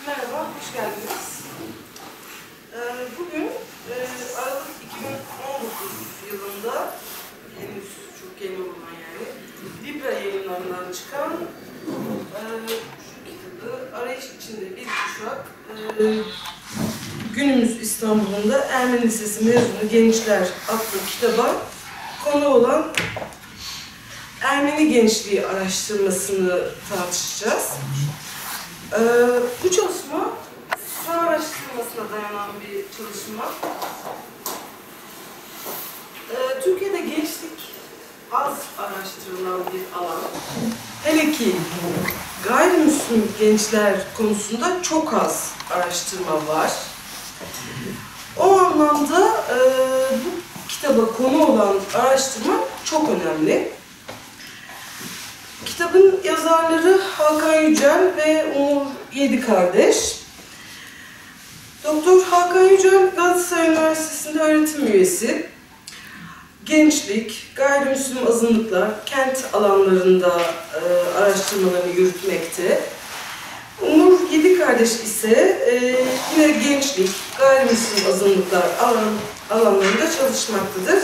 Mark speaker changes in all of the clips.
Speaker 1: Merhaba, hoş geldiniz. Bugün Aralık 2019 yılında, henüz çok yeni olan yani, Libra yayınlarından çıkan şu kitabı, Arayış İçinde Bir Kuşak, günümüz İstanbul'unda Ermeni Lisesi mezunu gençler adlı kitaba konu olan Ermeni gençliği araştırmasını tartışacağız. Bu çalışma, su araştırmasına dayanan bir çalışma. Türkiye'de gençlik az araştırılan bir alan. Hele ki gayrimüslim gençler konusunda çok az araştırma var. O anlamda bu kitaba konu olan araştırma çok önemli. Kitabın yazarları Hakan Yücel ve Umur Yedikardeş. Doktor Hakan Yücel, Galatasaray Üniversitesi'nde öğretim üyesi. Gençlik, gayrimüslim azınlıklar, kent alanlarında araştırmalarını yürütmekte. Umur Yedikardeş ise yine gençlik, gayrimüslim azınlıklar alanlarında çalışmaktadır.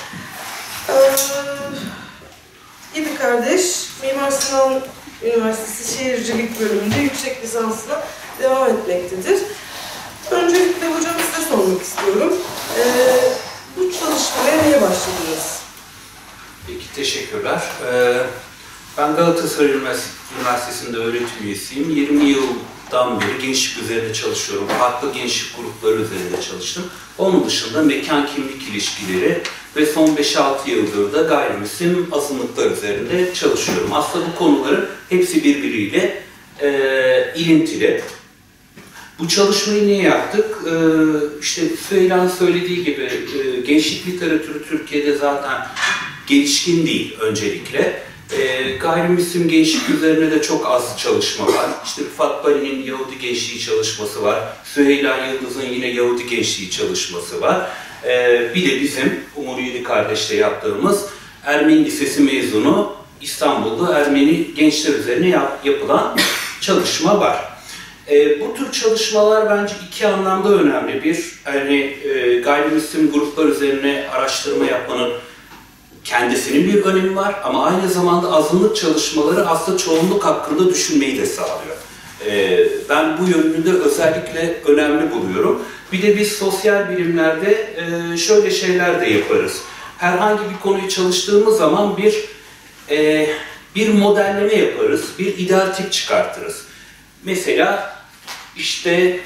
Speaker 1: Yedikardeş, Mimar Sinan Üniversitesi Şehircilik Bölümünde yüksek lisansla devam etmektedir. Öncelikle hocam size sormak istiyorum. Bu çalışmaya niye başladınız?
Speaker 2: Peki, teşekkürler. Ben Galatasaray Üniversitesi'nde öğretim üyesiyim. 20 yıldan beri gençlik üzerinde çalışıyorum. Farklı gençlik grupları üzerinde çalıştım. Onun dışında mekan kimlik ilişkileri ve son 5-6 yıldır da gayrimüslim azınlıklar üzerinde çalışıyorum. Aslında bu konuların hepsi birbiriyle ilintili. Bu çalışmayı niye yaptık? İşte Süheyla'nın söylediği gibi gençlik literatürü Türkiye'de zaten gelişkin değil öncelikle. Gayrimüslim gençlik üzerine de çok az çalışma var. İşte Rıfat Bari'nin Yahudi gençliği çalışması var. Süheyla Yıldız'ın yine Yahudi gençliği çalışması var. Bir de bizim Umur Yedikardeş'le yaptığımız Ermeni Lisesi mezunu İstanbul'da Ermeni gençler üzerine yapılan çalışma var. Bu tür çalışmalar bence iki anlamda önemli. Bir, yani gayrimüslim gruplar üzerine araştırma yapmanın kendisinin bir önemi var ama aynı zamanda azınlık çalışmaları aslında çoğunluk hakkında düşünmeyi de sağlıyor. Ben bu yönünü de özellikle önemli buluyorum. Bir de biz sosyal bilimlerde şöyle şeyler de yaparız. Herhangi bir konuyu çalıştığımız zaman bir modelleme yaparız, bir ideal tip çıkartırız. Mesela işte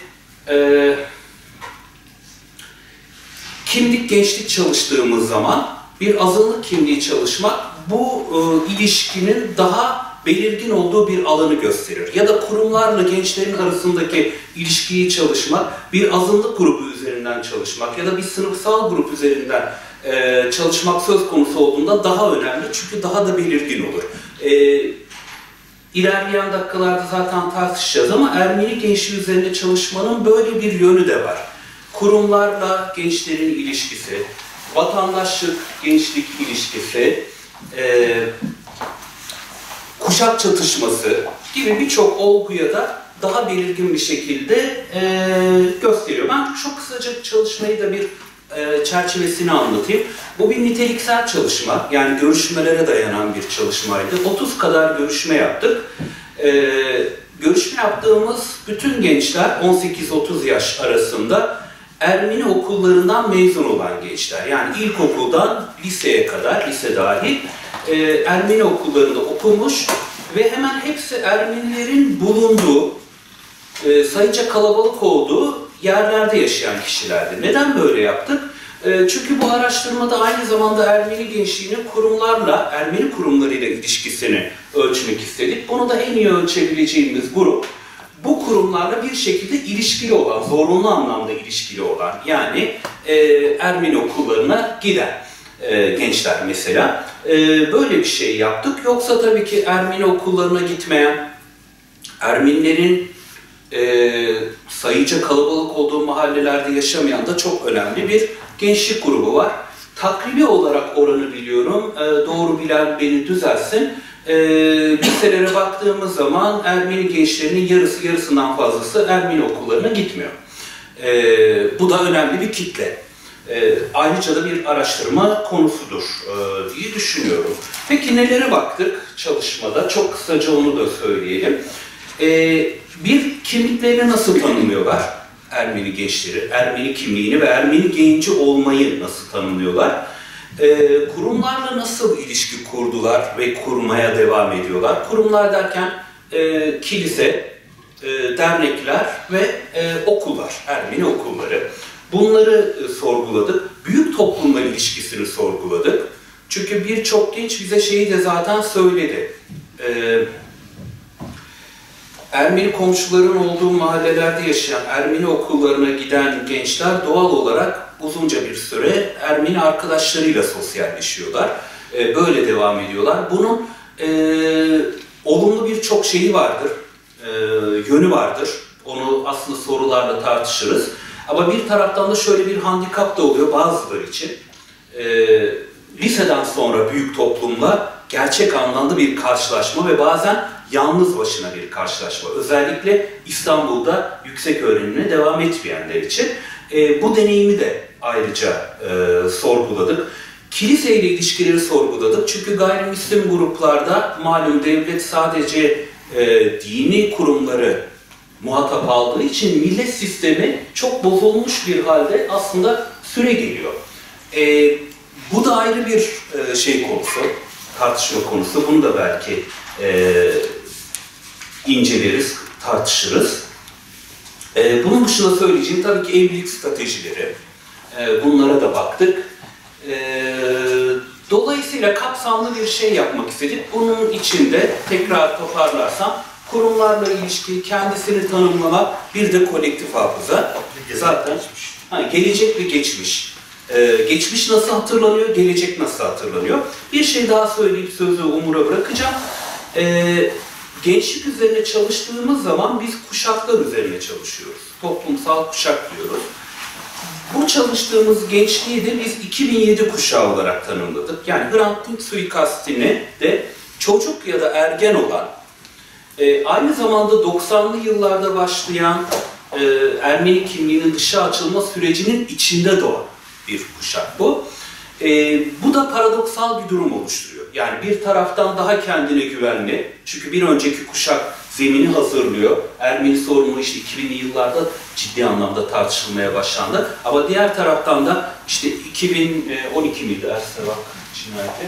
Speaker 2: kimlik gençlik çalıştığımız zaman bir azınlık kimliği çalışmak bu ilişkinin daha belirgin olduğu bir alanı gösterir. Ya da kurumlarla gençlerin arasındaki ilişkiyi çalışmak, bir azınlık grubu üzerinden çalışmak ya da bir sınıfsal grup üzerinden çalışmak söz konusu olduğunda daha önemli çünkü daha da belirgin olur. İlerleyen dakikalarda zaten tartışacağız ama Ermeni gençliği üzerinde çalışmanın böyle bir yönü de var. Kurumlarla gençlerin ilişkisi, vatandaşlık, gençlik ilişkisi, kuşak çatışması gibi birçok olguya da daha belirgin bir şekilde gösteriyor. Ben çok kısaca çalışmayı da bir çerçevesini anlatayım. Bu bir niteliksel çalışma, yani görüşmelere dayanan bir çalışmaydı. 30 kadar görüşme yaptık. Görüşme yaptığımız bütün gençler 18-30 yaş arasında Ermeni okullarından mezun olan gençler. Yani ilkokuldan liseye kadar, lise dahil Ermeni okullarında okumuş ve hemen hepsi Ermenilerin bulunduğu, sayıca kalabalık olduğu yerlerde yaşayan kişilerdi. Neden böyle yaptık? Çünkü bu araştırmada aynı zamanda Ermeni gençliğinin kurumlarla, Ermeni kurumlarıyla ilişkisini ölçmek istedik. Bunu da en iyi ölçebileceğimiz grup, bu kurumlarla bir şekilde ilişkili olan, zorunlu anlamda ilişkili olan, yani Ermeni okullarına giden gençler mesela. Böyle bir şey yaptık. Yoksa tabii ki Ermeni okullarına gitmeyen, Ermenilerin sayıca kalabalık olduğu mahallelerde yaşamayan da çok önemli bir gençlik grubu var. Takribi olarak oranı biliyorum, doğru bilen beni düzelsin. Liselere baktığımız zaman Ermeni gençlerinin yarısından fazlası Ermeni okullarına gitmiyor. Bu da önemli bir kitle. Ayrıca da bir araştırma konusudur diye düşünüyorum. Peki nelere baktık çalışmada? Çok kısaca onu da söyleyelim. Bir, kimliklerini nasıl tanımlıyorlar Ermeni gençleri? Ermeni kimliğini ve Ermeni genci olmayı nasıl tanımlıyorlar? Kurumlarla nasıl ilişki kurdular ve kurmaya devam ediyorlar? Kurumlar derken kilise, dernekler ve okullar, Ermeni okulları. Bunları sorguladık. Büyük toplumla ilişkisini sorguladık. Çünkü birçok genç bize şeyi de zaten söyledi. Ermeni komşuların olduğu mahallelerde yaşayan Ermeni okullarına giden gençler doğal olarak uzunca bir süre Ermeni arkadaşlarıyla sosyalleşiyorlar. Böyle devam ediyorlar. Bunun olumlu birçok şeyi vardır, yönü vardır. Onu aslında sorularla tartışırız. Ama bir taraftan da şöyle bir handikap da oluyor bazıları için. Liseden sonra büyük toplumla gerçek anlamda bir karşılaşma ve bazen yalnız başına bir karşılaşma. Özellikle İstanbul'da yüksek öğrenimine devam etmeyenler için. Bu deneyimi de ayrıca sorguladık. Kiliseyle ilişkileri sorguladık. Çünkü gayrimüslim gruplarda malum devlet sadece dini kurumları muhatap aldığı için millet sistemi çok bozulmuş bir halde aslında süre geliyor. Bu da ayrı bir şey konusu, tartışma konusu. Bunu da belki inceleriz, tartışırız. Bunun dışında söyleyeceğim tabii ki evlilik stratejileri. Bunlara da baktık. Dolayısıyla kapsamlı bir şey yapmak istedik. Bunun içinde tekrar toparlarsam kurumlarla ilişki, kendisini tanımlama, bir de kolektif hafıza. Zaten gelecek ve geçmiş. Geçmiş nasıl hatırlanıyor, gelecek nasıl hatırlanıyor? Bir şey daha söyleyip sözü Umur'a bırakacağım. Gençlik üzerine çalıştığımız zaman biz kuşaklar üzerine çalışıyoruz. Toplumsal kuşak diyoruz. Bu çalıştığımız gençliği de biz 2007 kuşağı olarak tanımladık. Yani Hrant Dink suikastini de çocuk ya da ergen olan, aynı zamanda 90'lı yıllarda başlayan Ermeni kimliğinin dışa açılma sürecinin içinde doğan bir kuşak bu. Bu da paradoksal bir durum oluşturuyor. Yani bir taraftan daha kendine güvenli, çünkü bir önceki kuşak zemini hazırlıyor. Ermeni sorunu işte 2000'li yıllarda ciddi anlamda tartışılmaya başlandı. Ama diğer taraftan da işte 2012 miydi Ersevak cinayeti?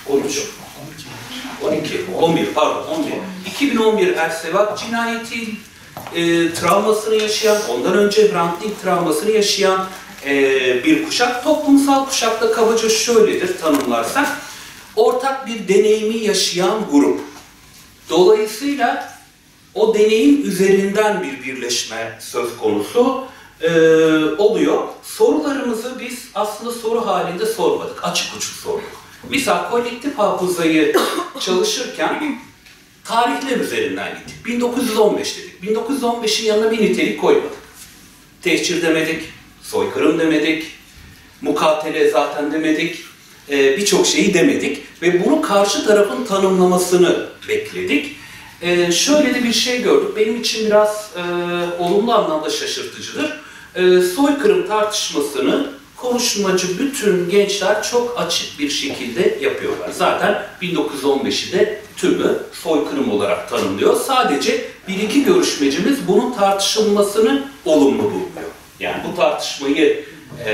Speaker 2: 2011 Ersevak cinayeti travmasını yaşayan, ondan önce Hrant Dink travmasını yaşayan bir kuşak. Toplumsal kuşakta kabaca şöyledir tanımlarsak, ortak bir deneyimi yaşayan grup. Dolayısıyla o deneyim üzerinden bir birleşme söz konusu oluyor. Sorularımızı biz aslında soru halinde sormadık, açık uçuk sorduk. Misal kolektif hafızayı çalışırken tarihler üzerinden gittik. 1915 dedik. 1915'in yanına bir nitelik koymadık. Tehcir demedik, soykırım demedik, mukatele zaten demedik, birçok şeyi demedik ve bunu karşı tarafın tanımlamasını bekledik. Şöyle de bir şey gördük, benim için biraz olumlu anlamda şaşırtıcıdır. Soykırım tartışmasını konuşmacı bütün gençler çok açık bir şekilde yapıyorlar. Zaten 1915'i de tümü soykırım olarak tanımlıyor. Sadece bir iki görüşmecimiz bunun tartışılmasını olumlu bulmuyor. Yani bu tartışmayı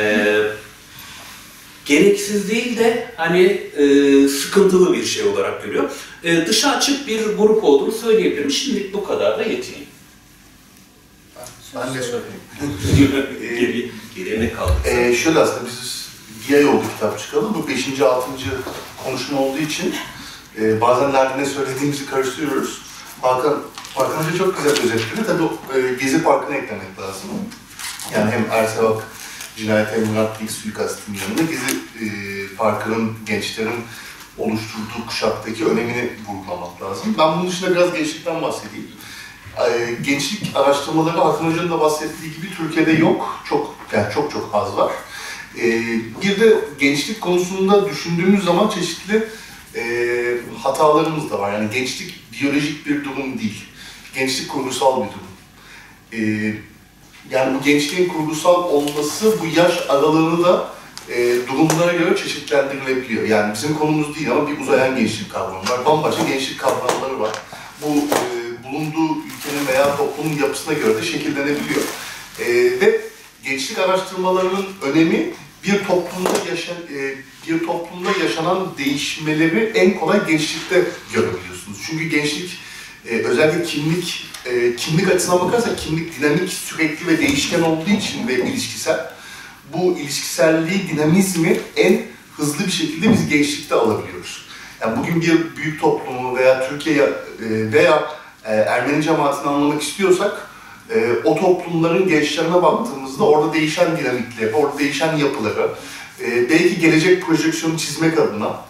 Speaker 2: gereksiz değil de hani sıkıntılı bir şey olarak görüyor. Dışa açık bir grup olduğunu söyleyebilirim. Şimdilik bu kadar da yetineyim.
Speaker 3: Ben de söyleyeyim.
Speaker 2: Geriye ne kaldı?
Speaker 3: Şöyle aslında biz bir ay oldu kitap çıkalı. Bu 5. 6. konuşma olduğu için bazen nerede ne söylediğimizi karıştırıyoruz. Hakan Hoca çok güzel özetledi. Tabii Gezi Parkı'na eklemek lazım. Yani hem Ersevak cinayeti hem Hrant Dink suikastinin yanında Gezi Parkı'nın gençlerin oluşturduğu kuşaktaki önemini vurgulamak lazım. Ben bunun dışında biraz gençlikten bahsedeyim. Gençlik araştırmaları Hakan Hoca'nın da bahsettiği gibi Türkiye'de yok. Çok az var. Bir de gençlik konusunda düşündüğümüz zaman çeşitli hatalarımız da var. Yani gençlik biyolojik bir durum değil. Gençlik kurgusal bir durum. Yani bu gençliğin kurgusal olması bu yaş aralığını da durumlara göre çeşitlendirilebiliyor. Yani bizim konumuz değil ama bir uzayan gençlik kavramı var. Bambaşka gençlik kavramları var. Bu bulunduğu ülkenin veya toplumun yapısına göre de şekillenebiliyor. Ve gençlik araştırmalarının önemi bir toplumda yaşanan değişmeleri en kolay gençlikte görebiliyorsunuz. Çünkü gençlik özellikle kimlik açısından bakarsak kimlik dinamik, sürekli ve değişken olduğu için ve ilişkisel. Bu ilişkiselliği, dinamizmi en hızlı bir şekilde biz gençlikte alabiliyoruz. Yani bugün bir büyük toplumu veya Türkiye veya Ermeni cemaatini anlamak istiyorsak o toplumların gençlerine baktığımızda orada değişen dinamikleri, orada değişen yapıları, belki gelecek projeksiyonu çizmek adına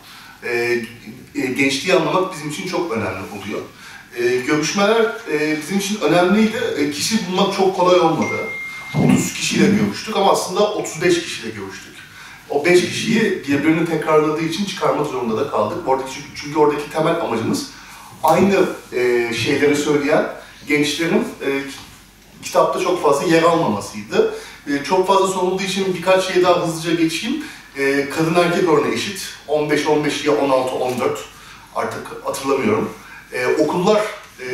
Speaker 3: gençliği anlamak bizim için çok önemli oluyor. Görüşmeler bizim için önemliydi. Kişi bulmak çok kolay olmadı. 30 kişiyle görüştük ama aslında 35 kişiyle görüştük. O 5 kişiyi birbirini tekrarladığı için çıkarmak zorunda da kaldık. Çünkü oradaki temel amacımız aynı şeyleri söyleyen gençlerin kitapta çok fazla yer almamasıydı. Çok fazla sorulduğu için birkaç şey daha hızlıca geçeyim. Kadın erkek örneği eşit. 15-15 ya 16-14 artık hatırlamıyorum. Okullar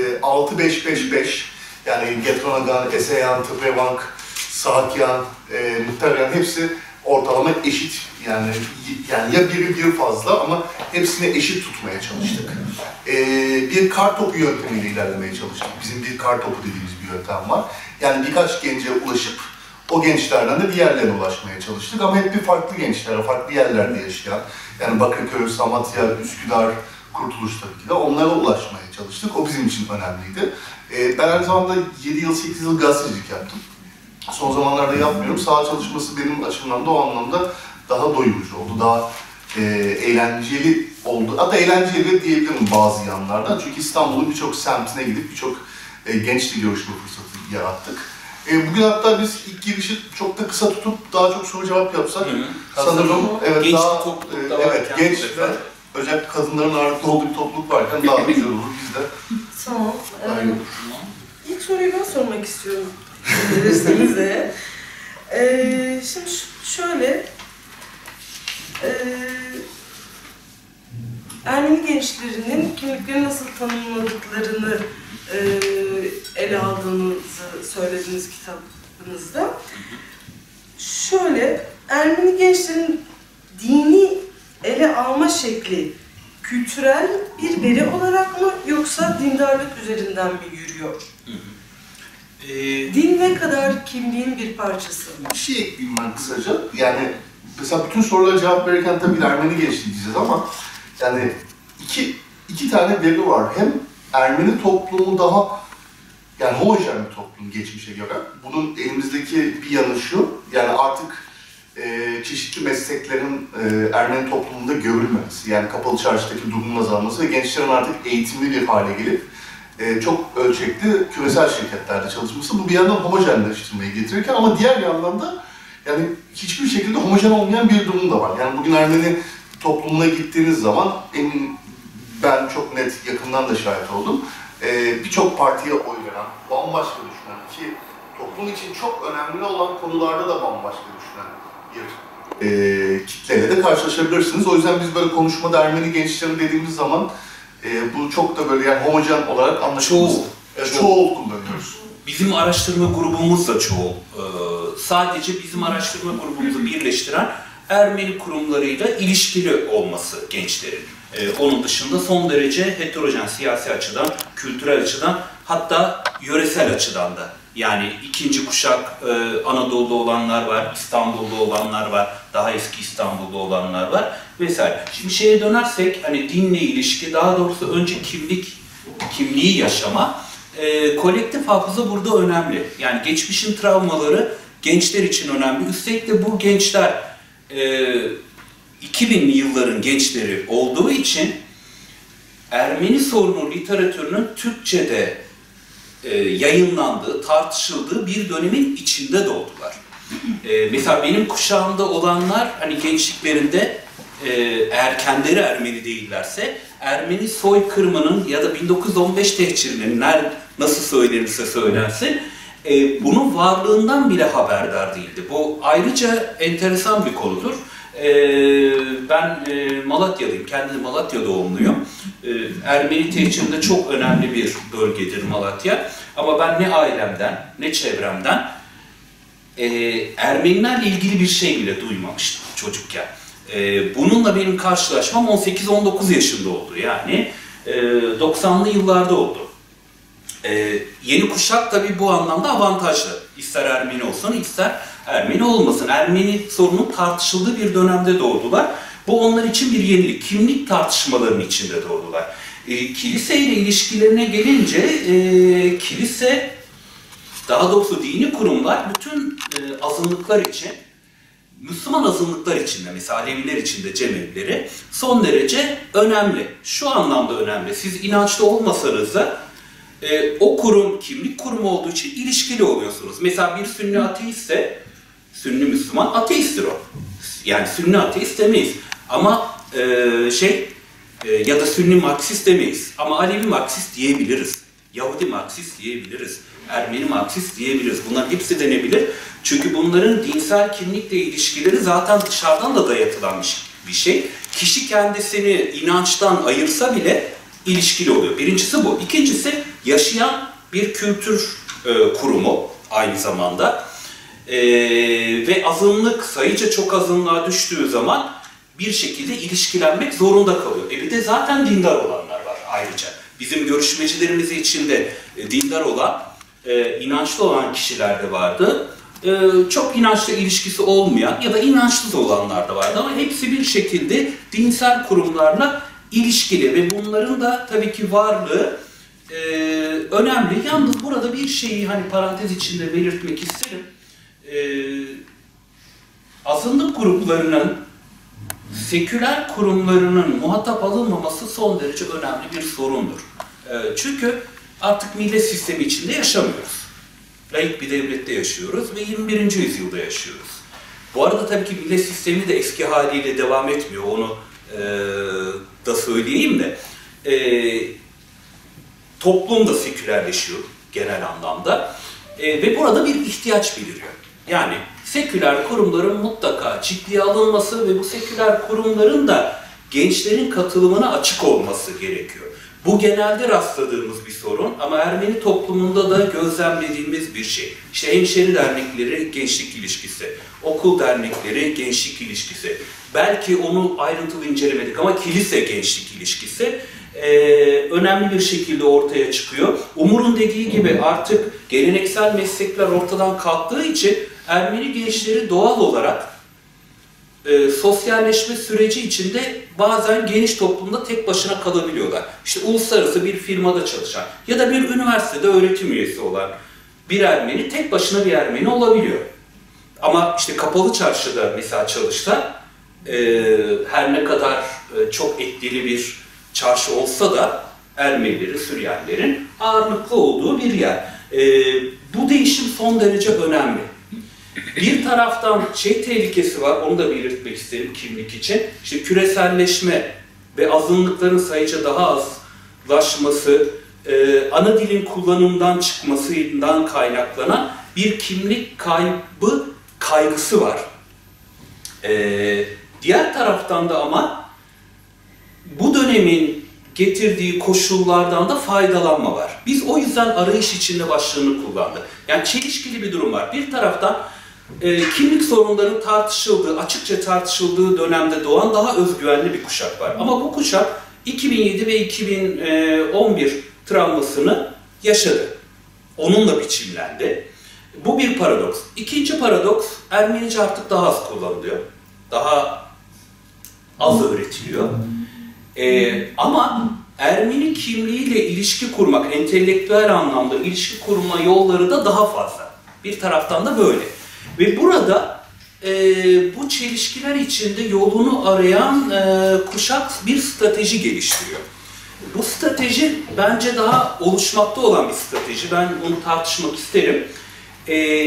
Speaker 3: 6-5-5-5 yani Getronagan, Eseyan, Tıbrevank, Sahakyan, Muhtemelen hepsi ortalama eşit. Yani ya biri fazla ama hepsini eşit tutmaya çalıştık. Bir kar topu yöntemiyle ilerlemeye çalıştık. Bizim bir kar topu dediğimiz bir yöntem var. Yani birkaç gence ulaşıp o gençlerden de diğerlerine ulaşmaya çalıştık ama hep bir farklı gençlere, farklı yerlerde yaşayan, yani Bakırköy, Samatya, Üsküdar, Kurtuluş tabii ki de onlara ulaşmaya çalıştık. O bizim için önemliydi. Ben aynı zamanda 7 yıl, 8 yıl gazetecilik yaptım. Son zamanlarda yapmıyorum. Saha çalışması benim açımdan da o anlamda daha doyurucu oldu, daha eğlenceli oldu. Hatta eğlenceli diyebilirim bazı yanlardan. Çünkü İstanbul'un birçok semtine gidip birçok gençle görüşme fırsatı yarattık. Bugün hatta biz ilk girişi çok da kısa tutup daha çok soru cevap yapsak sanırım evet daha genç ve özellikle kadınların ağırlıklı olduğu bir topluluk varken daha güzel olur biz de.
Speaker 1: Tamam. İlk soruyu ben sormak istiyorum. Verirseniz de. Şimdi şöyle, Ermeni gençlerinin kimliklerini nasıl tanımladıklarını ele aldığınızı söylediniz kitabınızda. Şöyle, Ermeni gençlerin dini ele alma şekli kültürel bir veri olarak mı yoksa dindarlık üzerinden mi yürüyor? Din ne kadar kimliğin bir parçası?
Speaker 3: Bir şey ekleyeyim ben kısaca. Yani mesela bütün sorulara cevap verirken tabii Ermeni gençliği diyeceğiz ama yani iki tane veri var. Hem Ermeni toplumu daha yani homojen bir toplum geçmişe göre. Bunun elimizdeki bir yanı şu, yani artık çeşitli mesleklerin Ermeni toplumunda görülmemesi, yani kapalı çarşıdaki durumun azalması ve gençlerin artık eğitimli bir hale gelip çok ölçekli küresel şirketlerde çalışması. Bu bir yandan homojenleştirmeyi getirirken ama diğer yandan da yani hiçbir şekilde homojen olmayan bir durum da var. Yani bugün Ermeni toplumuna gittiğiniz zaman ben çok net yakından da şahit oldum. Birçok partiye oy veren, bambaşka düşünen ki toplum için çok önemli olan konularda da bambaşka düşünen bir kitleyle de karşılaşabilirsiniz. O yüzden biz böyle konuşmada Ermeni gençleri dediğimiz zaman bu çok da böyle yani homojen olarak anlaşılmaz. Çoğul kullanıyoruz.
Speaker 2: Bizim araştırma grubumuz da çoğul. Sadece bizim araştırma grubumuzu birleştiren Ermeni kurumlarıyla ilişkili olması gençlerin. Onun dışında son derece heterojen siyasi açıdan, kültürel açıdan, hatta yöresel açıdan da. Yani ikinci kuşak Anadolu'da olanlar var, İstanbul'da olanlar var, daha eski İstanbul'da olanlar var vesaire. Şimdi şeye dönersek, hani dinle ilişki, daha doğrusu önce kimliği yaşama, kolektif hafıza burada önemli. Yani geçmişin travmaları gençler için önemli. Üstelik de bu gençler 2000'li yılların gençleri olduğu için Ermeni sorunu literatürünün Türkçe'de yayınlandığı, tartışıldığı bir dönemin içinde doğdular. Mesela benim kuşağımda olanlar hani gençliklerinde eğer kendileri Ermeni değillerse, Ermeni soykırımının ya da 1915 tehcirinin nasıl söylenirse söylensin, bunun varlığından bile haberdar değildi. Bu ayrıca enteresan bir konudur. Ben Malatyalıyım, kendim Malatya doğumluyum. Ermeni tehcirinde çok önemli bir bölgedir Malatya. Ama ben ne ailemden, ne çevremden Ermenilerle ilgili bir şey bile duymamıştım çocukken. Bununla benim karşılaşmam 18-19 yaşında oldu. Yani 90'lı yıllarda oldu. Yeni kuşak tabii bu anlamda avantajlı. İster Ermeni olsun, ister Ermeni olmasın. Ermeni sorunun tartışıldığı bir dönemde doğdular. Bu onlar için bir yenilik. Kimlik tartışmalarının içinde doğdular. Kiliseyle ilişkilerine gelince, kilise, daha doğrusu dini kurumlar bütün azınlıklar için, Müslüman azınlıklar için de, mesela Aleviler için de cemevleri son derece önemli. Şu anlamda önemli. Siz inançlı olmasanız da o kurum, kimlik kurumu olduğu için ilişkili oluyorsunuz. Mesela bir Sünni ateistse, Sünni Müslüman ateisttir o. Yani Sünni ateist demeyiz. Ama ya da Sünni Marksist demeyiz. Ama Alevi Marksist diyebiliriz. Yahudi Marksist diyebiliriz. Ermeni Marksist diyebiliriz. Bunlar hepsi denebilir. Çünkü bunların dinsel kimlikle ilişkileri zaten dışarıdan da dayatılan bir şey. Kişi kendisini inançtan ayırsa bile ilişkili oluyor. Birincisi bu. İkincisi yaşayan bir kültür kurumu aynı zamanda. Ve azınlık sayıca çok azınlığa düştüğü zaman bir şekilde ilişkilenmek zorunda kalıyor. Bir de zaten dindar olanlar var ayrıca. Bizim görüşmecilerimiz içinde dindar olan, inançlı olan kişiler de vardı. Çok inançla ilişkisi olmayan ya da inançsız olanlar da vardı ama hepsi bir şekilde dinsel kurumlarla ilişkili ve bunların da tabii ki varlığı önemli. Yalnız burada bir şeyi hani parantez içinde belirtmek isterim. Azınlık gruplarının, seküler kurumlarının muhatap alınmaması son derece önemli bir sorundur. Çünkü artık millet sistemi içinde yaşamıyoruz. Laik bir devlette yaşıyoruz ve 21. yüzyılda yaşıyoruz. Bu arada tabii ki millet sistemi de eski haliyle devam etmiyor, onu da söyleyeyim de. Toplum da sekülerleşiyor genel anlamda ve burada bir ihtiyaç beliriyor. Yani seküler kurumların mutlaka ciddiye alınması ve bu seküler kurumların da gençlerin katılımına açık olması gerekiyor. Bu genelde rastladığımız bir sorun ama Ermeni toplumunda da gözlemlediğimiz bir şey. İşte hemşeri dernekleri gençlik ilişkisi, okul dernekleri gençlik ilişkisi. Belki onu ayrıntılı incelemedik ama kilise gençlik ilişkisi önemli bir şekilde ortaya çıkıyor. Umur'un dediği gibi artık geleneksel meslekler ortadan kalktığı için Ermeni gençleri doğal olarak sosyalleşme süreci içinde bazen geniş toplumda tek başına kalabiliyorlar. İşte uluslararası bir firmada çalışan ya da bir üniversitede öğretim üyesi olan bir Ermeni tek başına bir Ermeni olabiliyor. Ama işte kapalı çarşıda mesela çalışsa her ne kadar çok etkili bir çarşı olsa da Ermenilerin, Süryanilerin ağırlıklı olduğu bir yer. Bu değişim son derece önemli. Bir taraftan tehlikesi var, onu da belirtmek isterim kimlik için. İşte küreselleşme ve azınlıkların sayıca daha azlaşması, ana dilin kullanımdan çıkmasından kaynaklanan bir kimlik kaybı kaygısı var. Diğer taraftan da ama bu dönemin getirdiği koşullardan da faydalanma var. Biz o yüzden arayış içinde başlığını kullandık. Yani çelişkili bir durum var. Bir taraftan kimlik sorunlarının tartışıldığı, açıkça tartışıldığı dönemde doğan daha özgüvenli bir kuşak var. Ama bu kuşak 2007 ve 2011 travmasını yaşadı. Onunla biçimlendi. Bu bir paradoks. İkinci paradoks, Ermenice artık daha az kullanılıyor. Daha az öğretiliyor. Ama Ermeni kimliğiyle ilişki kurmak, entelektüel anlamda ilişki kurma yolları da daha fazla. Bir taraftan da böyle. Ve burada bu çelişkiler içinde yolunu arayan kuşak bir strateji geliştiriyor. Bu strateji bence daha oluşmakta olan bir strateji. Ben onu tartışmak isterim.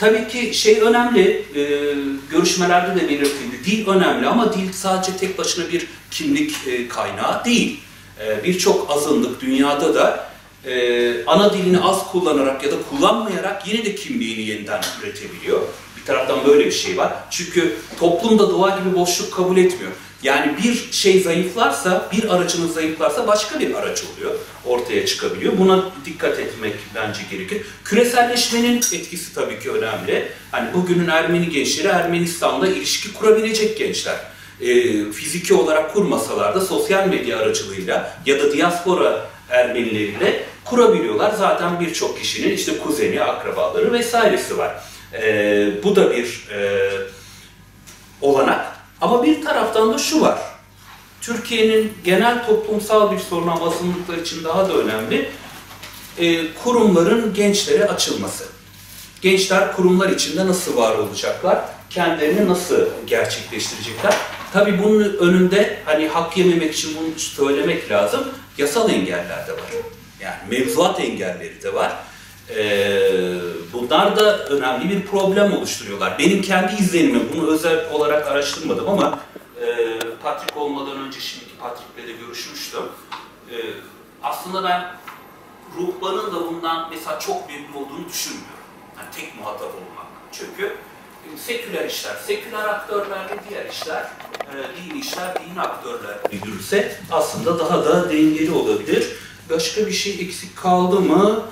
Speaker 2: Tabii ki şey önemli, görüşmelerde de belirtildi, dil önemli ama dil sadece tek başına bir kimlik kaynağı değil. Birçok azınlık dünyada da ana dilini az kullanarak ya da kullanmayarak yine de kimliğini yeniden üretebiliyor. Bir taraftan böyle bir şey var. Çünkü toplumda doğa gibi boşluk kabul etmiyor. Yani bir şey zayıflarsa, bir aracınız zayıflarsa başka bir araç oluyor, ortaya çıkabiliyor. Buna dikkat etmek bence gerekir. Küreselleşmenin etkisi tabii ki önemli. Hani bugünün Ermeni gençleri Ermenistan'la ilişki kurabilecek gençler. Fiziki olarak kurmasalar da sosyal medya aracılığıyla ya da diaspora Ermenileriyle kurabiliyorlar. Zaten birçok kişinin işte kuzeni, akrabaları vesairesi var. Bu da bir olanak. Ama bir taraftan da şu var. Türkiye'nin genel toplumsal bir sorunu ama azınlıklar için daha da önemli. Kurumların gençlere açılması. Gençler kurumlar içinde nasıl var olacaklar? Kendilerini nasıl gerçekleştirecekler? Tabii bunun önünde hani hak yememek için bunu söylemek lazım. Yasal engeller de var. Yani mevzuat engelleri de var. Bunlar da önemli bir problem oluşturuyorlar. Benim kendi izlenimim, bunu özel olarak araştırmadım ama Patrik olmadan önce şimdiki Patrik'le de görüşmüştüm. Aslında ben ruhbanın da bundan mesela çok memnun olduğunu düşünmüyorum. Yani tek muhatap olmak. Çünkü seküler işler, seküler aktörlerle diğer işler, dini işler, dini aktörlerle yürürse aslında daha da dengeli olabilir. Başka bir şey eksik kaldı mı?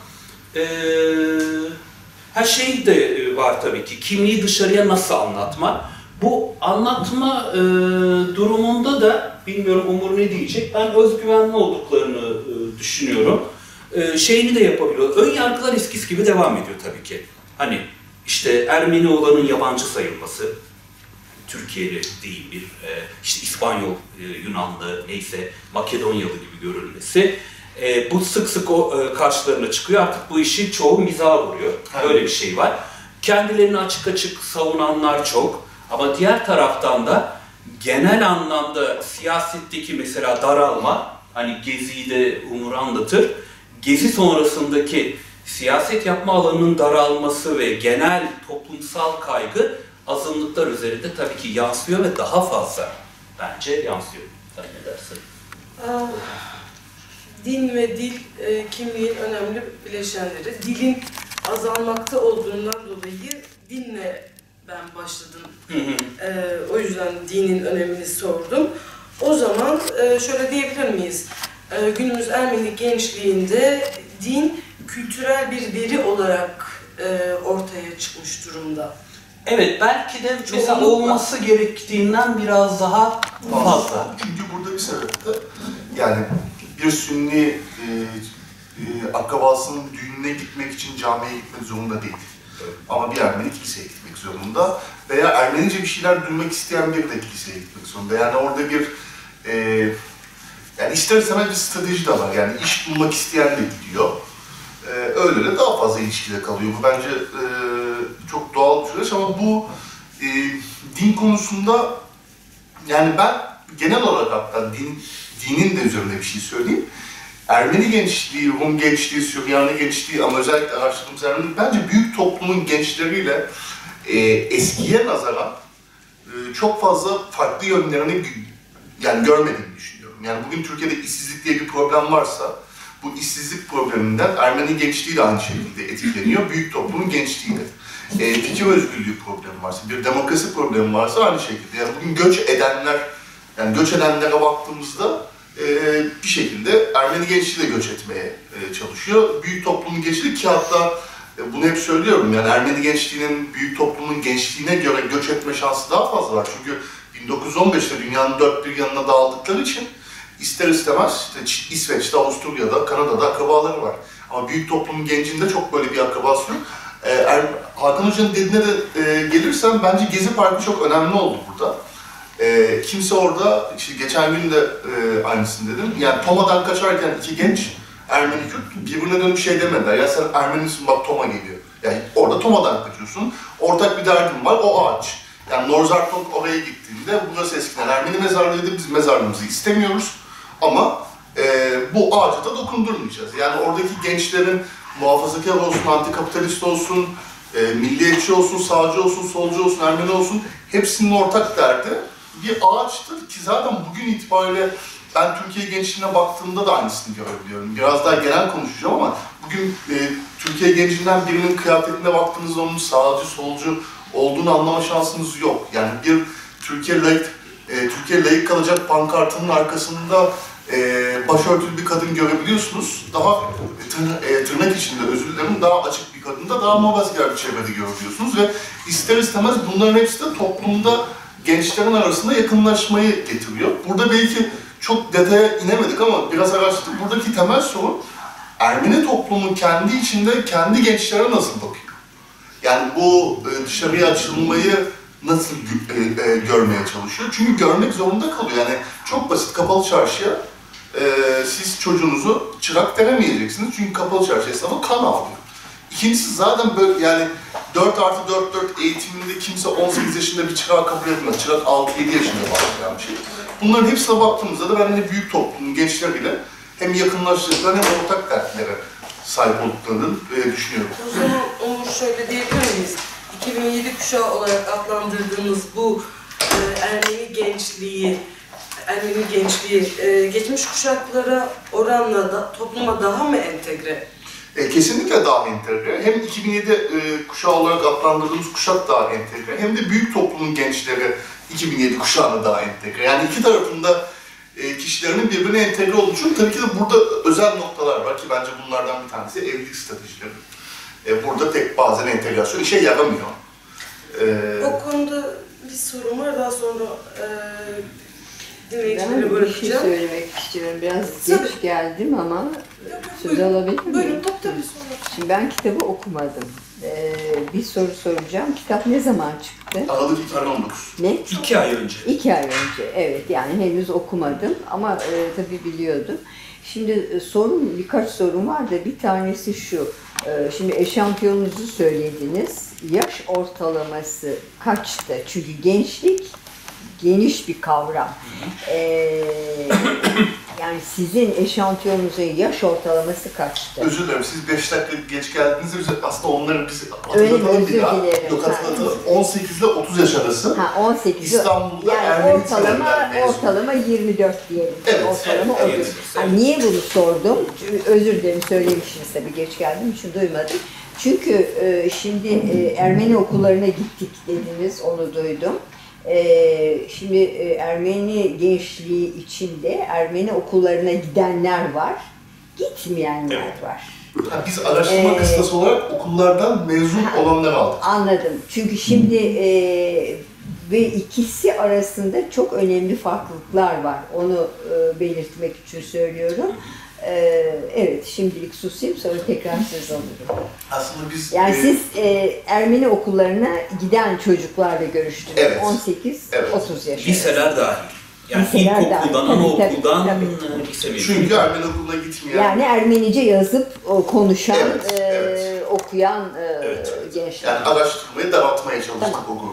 Speaker 2: Her şey de var tabii ki. Kimliği dışarıya nasıl anlatma? Bu anlatma durumunda da, bilmiyorum Umur ne diyecek, ben özgüvenli olduklarını düşünüyorum. Şeyini de yapabiliyor. Ön yargılar eskisi gibi devam ediyor tabii ki. Hani işte Ermeni olanın yabancı sayılması, Türkiye'li değil bir, işte İspanyol, Yunanlı, neyse Makedonyalı gibi görülmesi. Bu sık sık karşılarına çıkıyor. Artık bu işin çoğu mizaha vuruyor. Öyle bir şey var. Kendilerini açık açık savunanlar çok. Ama diğer taraftan da genel anlamda siyasetteki mesela daralma, hani Gezi'yi de Umur anlatır. Gezi sonrasındaki siyaset yapma alanının daralması ve genel toplumsal kaygı azınlıklar üzerinde tabii ki yansıyor ve daha fazla bence yansıyor. Sen ne dersin?
Speaker 1: Din ve dil kimliğin önemli bileşenleri. Dilin azalmakta olduğundan dolayı dinle ben başladım. O yüzden dinin önemini sordum. O zaman şöyle diyebilir miyiz? Günümüz Ermeni gençliğinde din kültürel bir veri olarak ortaya çıkmış durumda.
Speaker 2: Evet, belki de mesela olması gerektiğinden biraz daha fazla.
Speaker 3: Çünkü burada bir sebep de yani bir Sünni akrabasının düğününe gitmek için camiye gitmek zorunda değil. Evet. Ama bir Ermeni kiliseye gitmek zorunda. Veya Ermenice bir şeyler duymak isteyen biri de kiliseye gitmek zorunda. Yani orada bir yani ister istemez bir strateji de var. Yani iş bulmak isteyen de gidiyor. Öyle de daha fazla ilişkide kalıyor. Bu bence çok doğal bir süreç ama bu din konusunda yani ben genel olarak hatta dinin de üzerinde bir şey söyleyeyim. Ermeni gençliği, Rum gençliği, Süryani gençliği ama özellikle araştırdığımız Ermeni bence büyük toplumun gençleriyle eskiye nazaran çok fazla farklı yönlerini yani görmediğimi düşünüyorum. Yani bugün Türkiye'de işsizlik diye bir problem varsa bu işsizlik probleminden Ermeni gençliği de aynı şekilde etkileniyor. Büyük toplumun gençliği de. Fikir özgürlüğü problemi varsa, bir demokrasi problemi varsa aynı şekilde. Yani bugün göç edenlere baktığımızda bir şekilde Ermeni gençliği de göç etmeye çalışıyor. Büyük toplumun gençliği ki hatta bunu hep söylüyorum yani Ermeni gençliğinin büyük toplumun gençliğine göre göç etme şansı daha fazla var. Çünkü 1915'te dünyanın dört bir yanına dağıldıkları için ister istemez işte İsveç'te, Avusturya'da, Kanada'da akrabaları var. Ama büyük toplumun gencinde çok böyle bir akrabası yok. Hakan Hoca'nın dediğine de gelirsem bence Gezi Parkı çok önemli oldu burada. Kimse orada, işte geçen gün de aynısını dedim. Yani Toma'dan kaçarken iki genç Ermeni Kürt birbirine dönüp şey demediler. Ya sen Ermenisin bak Toma geliyor. Yani orada Toma'dan kaçıyorsun. Ortak bir derdin var o ağaç. Yani Norzartok oraya gittiğinde burası eskiden Ermeni mezarlığıydı. Biz mezarlığımızı istemiyoruz. Ama bu ağaca da dokundurmayacağız. Yani oradaki gençlerin muhafazakar olsun, antikapitalist olsun, Milliyetçi olsun, sağcı olsun, solcu olsun, Ermeni olsun hepsinin ortak derdi bir ağaçtır ki zaten bugün itibariyle ben Türkiye gençliğine baktığımda da aynısını görebiliyorum. Biraz daha genel konuşacağım ama bugün Türkiye gencinden birinin kıyafetine baktığınızda onun sağcı, solcu olduğunu anlama şansınız yok. Yani bir Türkiye layık kalacak pankartının arkasında başörtülü bir kadın görebiliyorsunuz. Daha tırnak içinde, özür dilerim, daha açık bir kadında daha muhafazakar bir çevrede görebiliyorsunuz ve ister istemez bunların hepsi de toplumda gençlerin arasında yakınlaşmayı getiriyor. Burada belki çok detaya inemedik ama biraz araştırdık. Buradaki temel sorun Ermeni toplumu kendi içinde kendi gençlere nasıl bakıyor? Yani bu dışarıya açılmayı nasıl görmeye çalışıyor? Çünkü görmek zorunda kalıyor. Yani çok basit, kapalı çarşıya siz çocuğunuzu çırak veremeyeceksiniz. Çünkü kapalı çarşı esnafı kan alıyor. İkincisi zaten böyle yani 4+4 eğitiminde kimse 18 yaşında bir çırağı kabul etmez. Çırak 6-7 yaşında başlayan bir şey. Bunların hepsine baktığımızda da ben hani büyük toplumun gençleriyle hem yakınlaştıkları hem ortak dertlere sahip olduklarını düşünüyorum.
Speaker 1: O zaman onu şöyle diyebilir miyiz? 2007 kuşağı olarak adlandırdığımız bu Ermeni gençliği geçmiş kuşaklara oranla da topluma daha mı entegre?
Speaker 3: Kesinlikle daha entegre. Hem 2007 kuşağı olarak adlandırdığımız kuşak daha entegre, hem de büyük toplumun gençleri 2007 kuşağına daha entegre. Yani iki tarafında kişilerin birbirine entegre olduğu için tabii ki de burada özel noktalar var ki bence bunlardan bir tanesi evlilik stratejileri. Burada tek bazen entegrasyon işe yaramıyor.
Speaker 1: O konuda bir sorun var, daha sonra dinleyicilere
Speaker 4: Ben bir şey
Speaker 1: bırakacağım.
Speaker 4: söylemek istiyorum. Biraz
Speaker 1: Tabii.
Speaker 4: geç geldim ama söz
Speaker 1: Buyurun.
Speaker 4: alabilir miyim?
Speaker 1: Buyurun, tabii sonra.
Speaker 4: Şimdi ben kitabı okumadım. Bir soru soracağım. Kitap ne zaman çıktı?
Speaker 3: Aralık 2019.
Speaker 4: Ne?
Speaker 2: 2 ay önce.
Speaker 4: 2 ay önce. Evet, yani henüz okumadım ama tabii biliyordum. Şimdi birkaç sorum var da bir tanesi şu. Şimdi eşantiyonunuzu söylediniz. Yaş ortalaması kaçtı? Çünkü gençlik geniş bir kavram. Yani sizin eşantiyonunuzun yaş ortalaması kaçtı?
Speaker 3: Özür dilerim, siz 5 dakika geç geldiğinizde biz aslında onları biz
Speaker 4: Öyle mi?
Speaker 3: hatırlatalım
Speaker 4: Özür
Speaker 3: bir daha.
Speaker 4: dilerim.
Speaker 3: Yok, hatırlatalım. 18 ile 30 yaş arası.
Speaker 4: Ha, 18.
Speaker 3: İstanbul'da
Speaker 4: yani
Speaker 3: Ermeni liselerinden mezun.
Speaker 4: ortalama 24 diyelim.
Speaker 3: Evet,
Speaker 4: Ortalama
Speaker 2: evet,
Speaker 4: odur.
Speaker 2: evet.
Speaker 4: Yani niye bunu sordum? Çünkü özür dilerim, söylemişsiniz tabii, geç geldiğim için duymadım. Çünkü şimdi Ermeni okullarına gittik dediniz, onu duydum. Şimdi Ermeni gençliği içinde Ermeni okullarına gidenler var, gitmeyenler
Speaker 2: Evet.
Speaker 4: var.
Speaker 3: Biz araştırma kıstası olarak okullardan mezun olanları aldık.
Speaker 4: Anladım. Çünkü şimdi ve ikisi arasında çok önemli farklılıklar var. Onu belirtmek için söylüyorum. Evet, şimdilik susayım, sonra tekrar söz alırım.
Speaker 3: Aslında biz...
Speaker 4: Yani siz Ermeni okullarına giden çocuklarla görüştünüz.
Speaker 3: Evet.
Speaker 4: 18-30 yaş.
Speaker 2: Liseler dahil. Yani
Speaker 4: Liseler
Speaker 2: ilkokuldan,
Speaker 4: dahil.
Speaker 2: anaokuldan
Speaker 4: Tabii.
Speaker 2: lise mezunu.
Speaker 3: Çünkü Ermeni okuluna gitmeyen...
Speaker 4: Yani Ermenice yazıp konuşan,
Speaker 3: Evet.
Speaker 4: okuyan
Speaker 2: Evet.
Speaker 4: gençler.
Speaker 3: Yani araştırmayı dağıtmaya çalıştık
Speaker 4: Tamam.
Speaker 3: o grubu.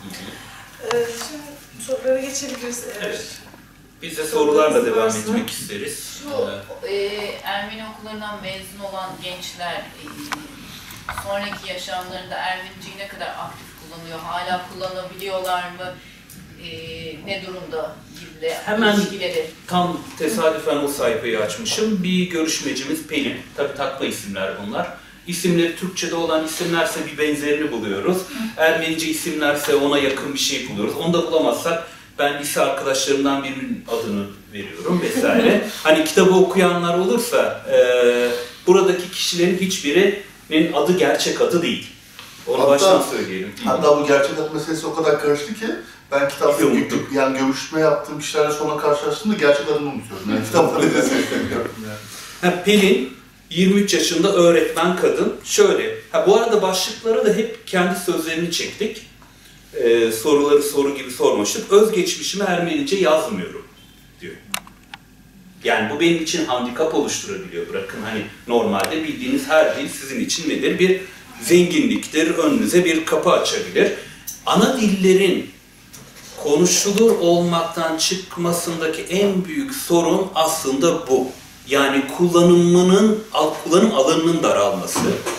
Speaker 1: Şimdi sorulara geçebiliriz.
Speaker 2: Evet. Biz de sorularla devam etmek isteriz.
Speaker 5: Şu Ermeni okullarından mezun olan gençler sonraki yaşamlarında Ermeniceyi ne kadar aktif kullanıyor? Hala kullanabiliyorlar mı? Ne durumda gibi
Speaker 2: Hemen
Speaker 5: ilişkileri?
Speaker 2: tam tesadüfen o sayfayı açmışım. Bir görüşmecimiz Pelin. Tabii takma isimler bunlar. İsimleri Türkçe'de olan isimlerse bir benzerini buluyoruz. Ermenice isimlerse ona yakın bir şey buluyoruz. Onu da bulamazsak ben lise arkadaşlarımdan birinin adını veriyorum vesaire. Hani kitabı okuyanlar olursa buradaki kişilerin hiçbirinin adı gerçek adı değil. Onu baştan söyleyelim.
Speaker 3: Hatta bu gerçek adı meselesi o kadar karıştı ki ben kitapta yani görüşme yaptığım kişilerle sonra karşılaştığımda gerçek adını unutuyorum. Yani kitapta ne sesleniyorum yani.
Speaker 2: Pelin 23 yaşında öğretmen kadın. Şöyle, bu arada başlıkları da hep kendi sözlerini çektik. Soruları soru gibi sormuştuk. Özgeçmişimi Ermenice yazmıyorum diyor. Yani bu benim için handikap oluşturabiliyor. Bırakın hani normalde bildiğiniz her dil sizin için nedir? Bir zenginliktir, önünüze bir kapı açabilir. Ana dillerin konuşulur olmaktan çıkmasındaki en büyük sorun aslında bu. Yani kullanım alanının daralması.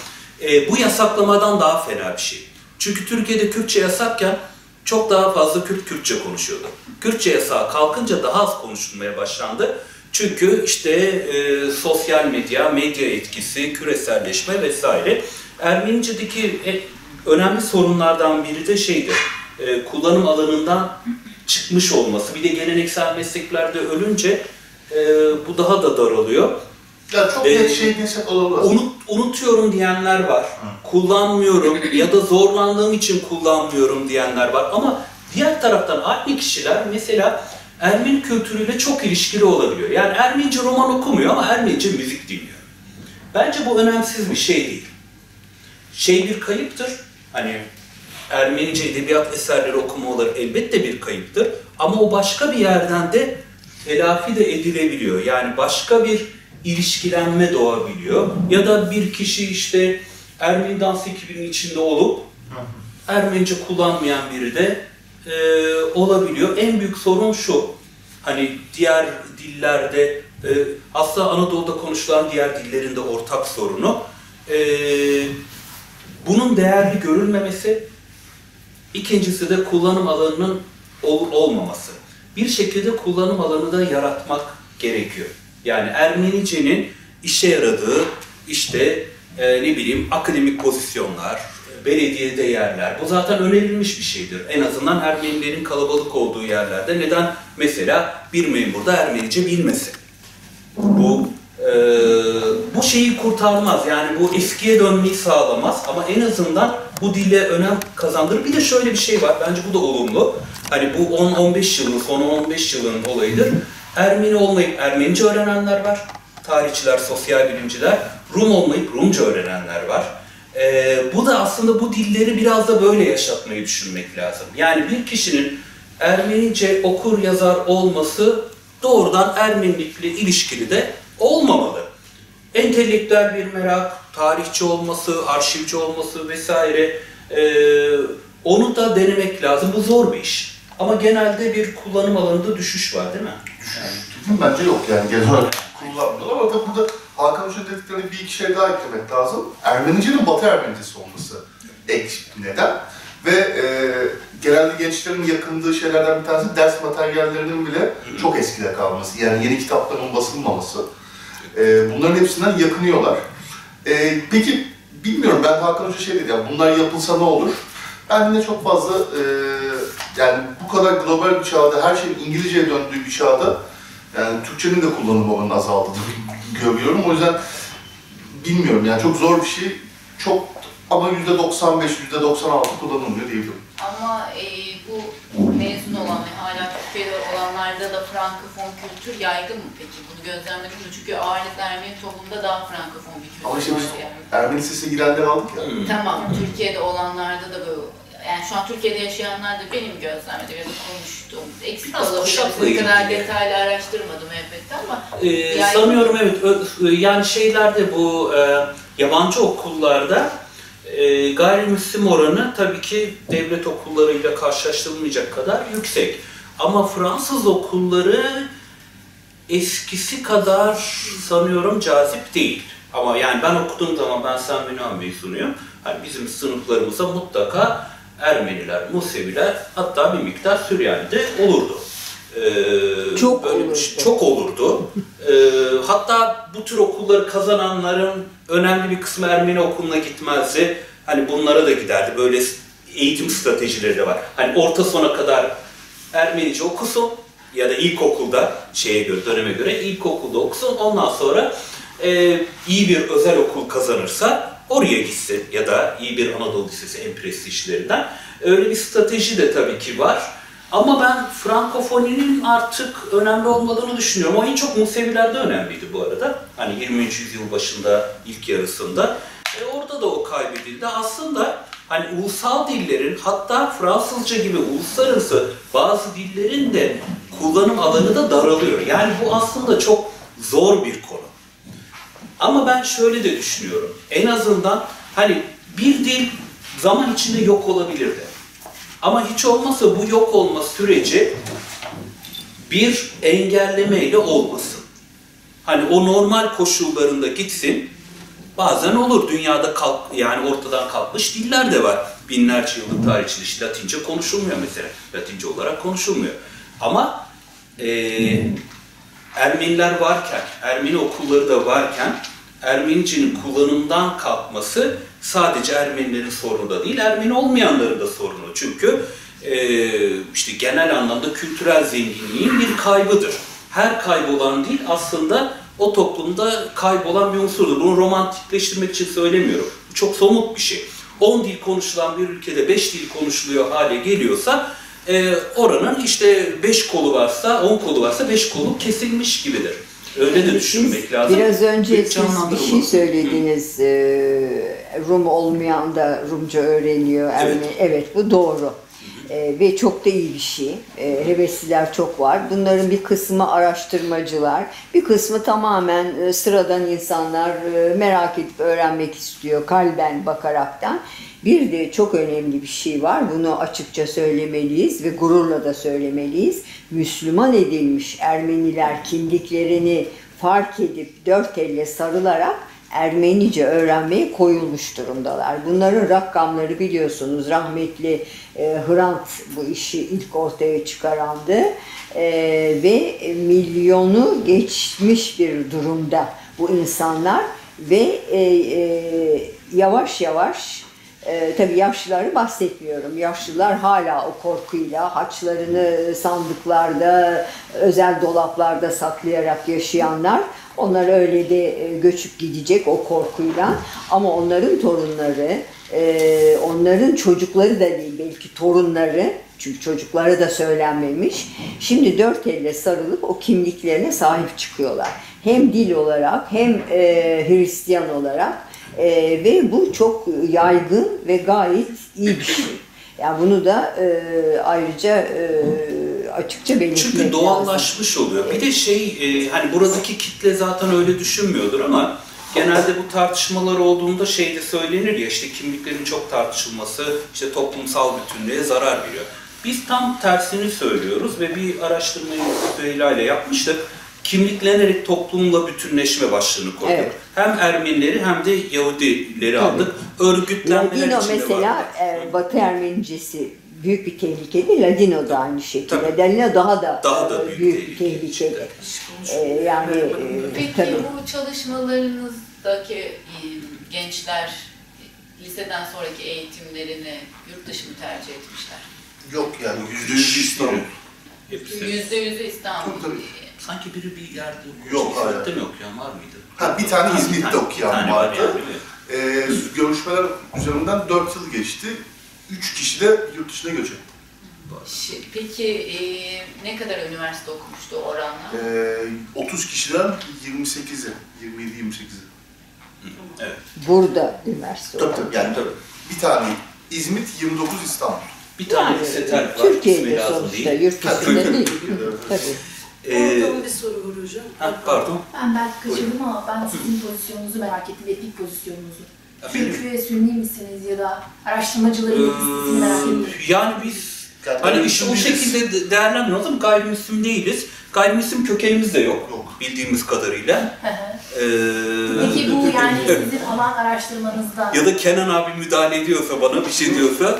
Speaker 2: Bu yasaklamadan daha fena bir şey. Çünkü Türkiye'de Kürtçe yasakken çok daha fazla Kürt Kürtçe konuşuyordu. Kürtçe yasağı kalkınca daha az konuşulmaya başlandı. Çünkü işte sosyal medya, medya etkisi, küreselleşme vesaire. Ermenice'deki önemli sorunlardan biri de şeydir, kullanım alanından çıkmış olması. Bir de geleneksel mesleklerde ölünce bu daha da daralıyor.
Speaker 3: Ya çok net şey desek olur.
Speaker 2: Unutuyorum diyenler var, kullanmıyorum ya da zorlandığım için kullanmıyorum diyenler var. Ama diğer taraftan aynı kişiler mesela Ermeni kültürüyle çok ilişkili olabiliyor. Yani Ermenice roman okumuyor ama Ermenice müzik dinliyor. Bence bu önemsiz bir şey değil. Şey bir kayıptır, hani Ermenice edebiyat eserleri okumaları elbette bir kayıptır. Ama o başka bir yerden de telafi de edilebiliyor. Yani başka bir ilişkilenme doğabiliyor. Ya da bir kişi işte Ermeni dans ekibinin içinde olup Ermenice kullanmayan biri de olabiliyor. En büyük sorun şu, hani diğer dillerde, aslında Anadolu'da konuşulan diğer dillerin de ortak sorunu, bunun değerli görülmemesi, ikincisi de kullanım alanının olmaması. Bir şekilde kullanım alanı da yaratmak gerekiyor. Yani Ermenice'nin işe yaradığı, işte ne bileyim akademik pozisyonlar, belediyede yerler. Bu zaten önerilmiş bir şeydir. En azından Ermenilerin kalabalık olduğu yerlerde. Neden mesela bir memur da Ermenice bilmesin? Bu şeyi kurtarmaz. Yani bu eskiye dönmeyi sağlamaz. Ama en azından bu dile önem kazandırır. Bir de şöyle bir şey var. Bence bu da olumlu. Hani bu 10-15 yılın, son 15 yılın olayıdır. Ermeni olmayıp Ermenice öğrenenler var. Tarihçiler, sosyal bilimciler. Rum olmayıp Rumca öğrenenler var. Bu da aslında bu dilleri biraz da böyle yaşatmayı düşünmek lazım. Yani bir kişinin Ermenice okur yazar olması doğrudan Ermenilikle ilişkili de olmamalı. Entelektüel bir merak, tarihçi olması, arşivci olması vesaire, onu da denemek lazım. Bu zor bir iş. Ama genelde bir kullanım alanında düşüş var değil mi?
Speaker 3: Bence yok yani genel olarak kullanmıyorlar ama tabii burada Hakan Hoca dediklerine bir iki şey daha eklemek lazım. Ermenice'nin Batı Ermenicesi olması ek neden. Ve genelde gençlerin yakındığı şeylerden bir tanesi ders materyallerinin bile çok eskide kalması. Yani yeni kitapların basılmaması. Bunların hepsinden yakınıyorlar. Peki bilmiyorum, ben Hakan Hoca şey dedi, yani bunlar yapılsa ne olur? Ben de çok fazla yani bu kadar global bir çağda, her şeyin İngilizceye döndüğü bir çağda yani Türkçenin de kullanımının azaldığını görüyorum. O yüzden bilmiyorum yani çok zor bir şey. Çok ama %95, %96 kullanılmıyor diyebilirim.
Speaker 5: Ama bu mezun olan ve hala Türkiye'de olanlarda da Frankofon kültür yaygın mı peki? Bunu gözlemlediniz mi? Çünkü ağırlıklı Ermeni toplumda daha Frankofon bir kültür
Speaker 3: Ama işte biz
Speaker 5: var yani.
Speaker 3: Ermeni Lisesi'ne girenleri aldık ya.
Speaker 5: Tamam, Türkiye'de olanlarda da böyle, yani şu an Türkiye'de yaşayanlar da benim gözlemlediğim ya da konuştuğum, eksik
Speaker 2: Biraz
Speaker 5: olabilir.
Speaker 2: kuşakla
Speaker 5: Bu kadar
Speaker 2: ilgili.
Speaker 5: detaylı araştırmadım elbette ama
Speaker 2: Sanıyorum evet, yani şeylerde bu yabancı okullarda gayrimüslim oranı tabii ki devlet okullarıyla karşılaştırılmayacak kadar yüksek. Ama Fransız okulları eskisi kadar sanıyorum cazip değil. Ama yani ben okuduğum zaman, ben Saint-Benoît mezunuyum. Hani bizim sınıflarımıza mutlaka Ermeniler, Museviler, hatta bir miktar Süryani de olurdu.
Speaker 4: Çok
Speaker 2: böyle
Speaker 4: olurdu.
Speaker 2: Çok olurdu. Hatta bu tür okulları kazananların önemli bir kısmı Ermeni okuluna gitmezdi. Hani bunlara da giderdi. Böyle eğitim stratejileri de var. Hani orta sona kadar Ermenice okusun ya da ilkokulda döneme göre ilkokulda okusun. Ondan sonra iyi bir özel okul kazanırsa oraya gitsin ya da iyi bir Anadolu Lisesi en prestijlilerinden. Öyle bir strateji de tabii ki var. Ama ben Frankofoninin artık önemli olmadığını düşünüyorum. O en çok Musevilerde önemliydi bu arada. Hani 20. yüzyıl başında, ilk yarısında. Orada da o kaybedildi. Aslında hani ulusal dillerin, hatta Fransızca gibi uluslararası bazı dillerin de kullanım alanı da daralıyor. Yani bu aslında çok zor bir konu. Ama ben şöyle de düşünüyorum. En azından hani bir dil zaman içinde yok olabilirdi. Ama hiç olmazsa bu yok olma süreci bir engellemeyle olmasın. Hani o normal koşullarında gitsin, bazen olur. Dünyada yani ortadan kalkmış diller de var. Binlerce yıllık tarih içinde işte Latince konuşulmuyor mesela. Latince olarak konuşulmuyor. Ama Ermeniler varken, Ermeni okulları da varken Ermenice'nin kullanımdan kalkması sadece Ermenilerin sorunu da değil, Ermeni olmayanların da sorunu. Çünkü işte genel anlamda kültürel zenginliğin bir kaybıdır. Her kaybolan dil aslında o toplumda kaybolan bir unsurdur. Bunu romantikleştirmek için söylemiyorum. Bu çok somut bir şey. 10 dil konuşulan bir ülkede 5 dil konuşuluyor hale geliyorsa oranın işte 5 kolu varsa, 10 kolu varsa 5 kolu kesilmiş gibidir. Öyle de düşünmek lazım.
Speaker 4: Biraz önce siz bir şey söylediniz. Rum olmayan da Rumca öğreniyor. Evet, bu doğru. Ve çok da iyi bir şey. Hevesliler çok var. Bunların bir kısmı araştırmacılar, bir kısmı tamamen sıradan insanlar, merak edip öğrenmek istiyor kalben bakaraktan. Bir de çok önemli bir şey var. Bunu açıkça söylemeliyiz ve gururla da söylemeliyiz. Müslüman edilmiş Ermeniler kimliklerini fark edip dört elle sarılarak Ermenice öğrenmeye koyulmuş durumdalar. Bunların rakamları biliyorsunuz, rahmetli Hrant bu işi ilk ortaya çıkarandı ve milyonu geçmiş bir durumda bu insanlar ve yavaş yavaş, tabii yaşlıları bahsetmiyorum. Yaşlılar hala o korkuyla haçlarını sandıklarda, özel dolaplarda saklayarak yaşayanlar. Onlar öyle de göçüp gidecek o korkuyla. Ama onların torunları, onların çocukları da değil, belki torunları, çünkü çocukları da söylenmemiş. Şimdi dört elle sarılıp o kimliklerine sahip çıkıyorlar. Hem dil olarak hem Hristiyan olarak. Ve bu çok yaygın ve gayet iyi bir şey. Yani bunu da ayrıca açıkça belirtmek lazım.
Speaker 2: Çünkü doğallaşmış oluyor. Bir de hani buradaki kitle zaten öyle düşünmüyordur ama genelde bu tartışmalar olduğunda şey de söylenir ya, işte kimliklerin çok tartışılması işte toplumsal bütünlüğe zarar veriyor. Biz tam tersini söylüyoruz ve bir araştırmayı Süheyla ile yapmıştık. Kimliklenerek toplumla bütünleşme başlığını koyduk. Evet. Hem Ermenileri hem de Yahudileri aldık. Örgütlenmeler
Speaker 4: Ladino
Speaker 2: içinde
Speaker 4: mesela Batı Ermenicesi büyük bir tehlikeli. Ladino da aynı şekilde. Ladino daha da büyük bir tehlikeli.
Speaker 5: Peki
Speaker 4: tabii.
Speaker 5: bu çalışmalarınızdaki gençler liseden sonraki eğitimlerini yurt dışı mı tercih etmişler?
Speaker 3: Yok yani %100 İstanbul.
Speaker 5: %100 İstanbul.
Speaker 3: Tabii.
Speaker 2: Sanki biri bir yerde okuyor.
Speaker 3: Yok, hayır.
Speaker 2: İzmit'te mi okuyan var mıydı?
Speaker 3: Bir tane İzmit'te okuyan vardı.
Speaker 2: Yani,
Speaker 3: görüşmeler üzerinden 4 yıl geçti. 3 kişi de yurt dışına göç etti.
Speaker 5: Peki ne kadar üniversite okumuştu oranla?
Speaker 3: 30 kişiden 27-28'i.
Speaker 2: Evet.
Speaker 4: Burada üniversite
Speaker 3: Tabii. Bir tane İzmit, 29 İstanbul.
Speaker 2: Bir tane lise terk var.
Speaker 4: Türkiye'de sonuçta, yurt dışında değil. Tabii.
Speaker 1: Oradan bir soru var hocam.
Speaker 2: Pardon.
Speaker 6: Ben belki kaçırdım ama ben sizin pozisyonunuzu merak ettim, etnik pozisyonunuzu. Türk ve Sünni misiniz ya da araştırmacıların listesini merak ettim.
Speaker 2: Yani biz hani işte o şekilde değerlendiriyoruz ama gayrimüslim değiliz. Gayrimüslim kökenimiz de yok. Bildiğimiz kadarıyla.
Speaker 6: Peki bu yani sizin alan araştırmanızda...
Speaker 2: Ya da Kenan abi müdahale ediyorsa bana bir şey diyorsa.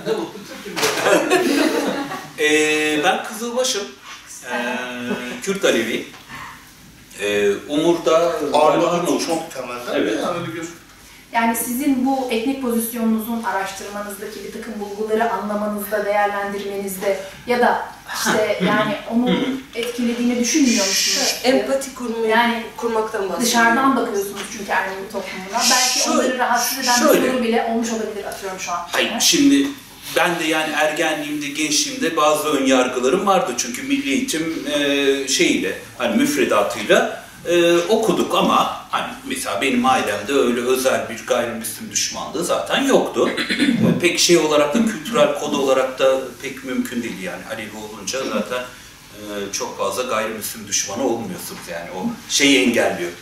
Speaker 2: Ben Kızılbaşım. Kürt Alevi. Umur'da
Speaker 3: Arnavut çok temelden.
Speaker 2: Evet.
Speaker 6: Yani sizin bu etnik pozisyonunuzun araştırmanızdaki bir takım bulguları anlamanızda, değerlendirmenizde ya da işte yani onu etkilediğini düşünmüyor musunuz?
Speaker 1: Empati kurmaktan bahsediyorum.
Speaker 6: Dışarıdan bakıyorsunuz çünkü Ermeni toplumuna. Belki onları rahatsız eden bir soru bile olmuş olabilir, atıyorum şu an.
Speaker 2: Hayır, şimdi ben de yani ergenliğimde, gençliğimde bazı ön yargılarım vardı. Çünkü milli eğitim hani müfredatıyla okuduk ama hani mesela benim ailemde öyle özel bir gayrimüslim düşmanlığı zaten yoktu. Pek şey olarak da kültürel kod olarak da pek mümkün değil yani. Alevi olunca zaten çok fazla gayrimüslim düşmanı olmuyorsunuz yani o şeyi engelliyor.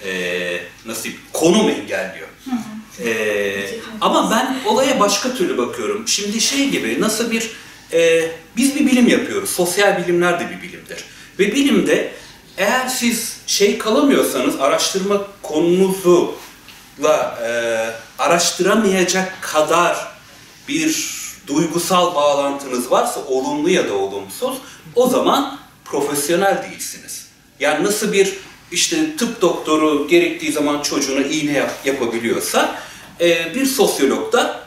Speaker 2: Konum engelliyor. Ama ben olaya başka türlü bakıyorum. Şimdi şey gibi nasıl biz bir bilim yapıyoruz. Sosyal bilimler de bir bilimdir. Ve bilimde eğer siz kalamıyorsanız, araştırma konunuzu araştıramayacak kadar bir duygusal bağlantınız varsa, olumlu ya da olumsuz, o zaman profesyonel değilsiniz. Yani nasıl bir işte tıp doktoru gerektiği zaman çocuğuna iğne yapabiliyorsa, bir sosyolog da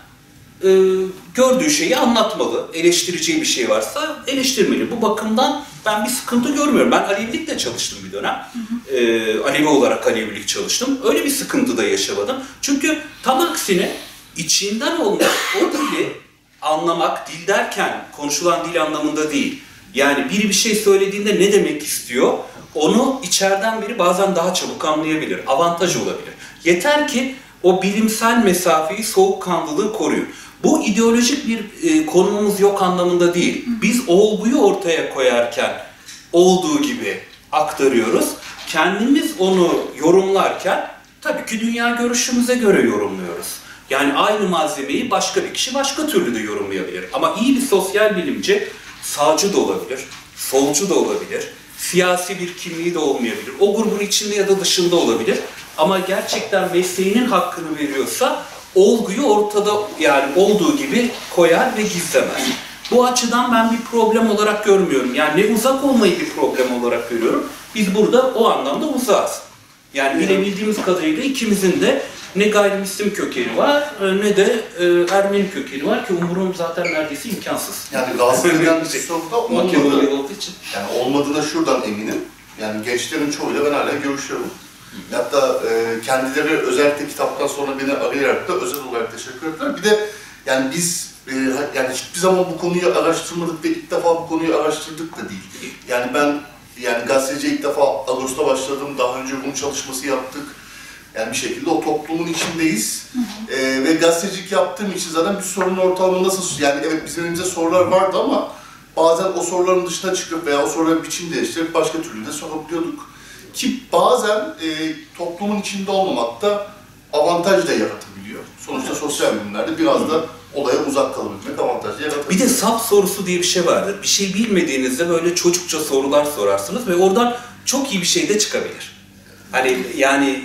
Speaker 2: gördüğü şeyi anlatmalı. Eleştireceği bir şey varsa eleştirmeli. Bu bakımdan ben bir sıkıntı görmüyorum. Ben Alevilikle çalıştım bir dönem. Alevi olarak Alevilik çalıştım. Öyle bir sıkıntı da yaşamadım. Çünkü tam aksine içinden olmak, o dili anlamak, dil derken konuşulan dil anlamında değil. Yani biri bir şey söylediğinde ne demek istiyor, onu içeriden biri bazen daha çabuk anlayabilir. Avantaj olabilir. Yeter ki o bilimsel mesafeyi, soğukkanlılığı koruyun. Bu ideolojik bir konumumuz yok anlamında değil. Biz olguyu ortaya koyarken olduğu gibi aktarıyoruz. Kendimiz onu yorumlarken tabii ki dünya görüşümüze göre yorumluyoruz. Yani aynı malzemeyi başka bir kişi başka türlü de yorumlayabilir. Ama iyi bir sosyal bilimci sağcı da olabilir, solcu da olabilir, siyasi bir kimliği de olmayabilir. O grubun içinde ya da dışında olabilir. Ama gerçekten mesleğinin hakkını veriyorsa olguyu ortada, yani olduğu gibi koyar ve gizlemez. Bu açıdan ben bir problem olarak görmüyorum. Yani ne uzak olmayı bir problem olarak görüyorum. Biz burada o anlamda uzağız. Yani bilebildiğimiz kadarıyla ikimizin de ne gayrimüslim kökeni var ne de Ermeni kökeni var ki umurum zaten neredeyse imkansız.
Speaker 3: Yani Galatasaray'dan bir soruda
Speaker 2: Makedonyalı olduğu için.
Speaker 3: Yani olmadığına şuradan eminim. Yani gençlerin çoğuyla ben hala görüşüyorum. Hatta kendileri özellikle kitaptan sonra beni arayarak da özel olarak teşekkür ettiler. Bir de yani biz yani hiçbir zaman bu konuyu araştırmadık ve ilk defa bu konuyu araştırdık da değil. Yani ben gazeteciye ilk defa Ağustos'ta başladım. Daha önce Rum çalışması yaptık. Yani bir şekilde o toplumun içindeyiz. Ve gazetecilik yaptığım için zaten bir sorunun ortalama nasıl... Yani evet bizim elimizde sorular vardı ama bazen o soruların dışına çıkıp veya o soruların biçim değiştirip başka türlü de sorabiliyorduk. Ki bazen toplumun içinde olmamak da avantaj da yaratabiliyor. Sonuçta sosyal bilimlerde biraz da olaya uzak kalabilmek avantajı yaratabiliyor.
Speaker 2: Bir de sap sorusu diye bir şey vardır. Bir şey bilmediğinizde böyle çocukça sorular sorarsınız ve oradan çok iyi bir şey de çıkabilir. Hani yani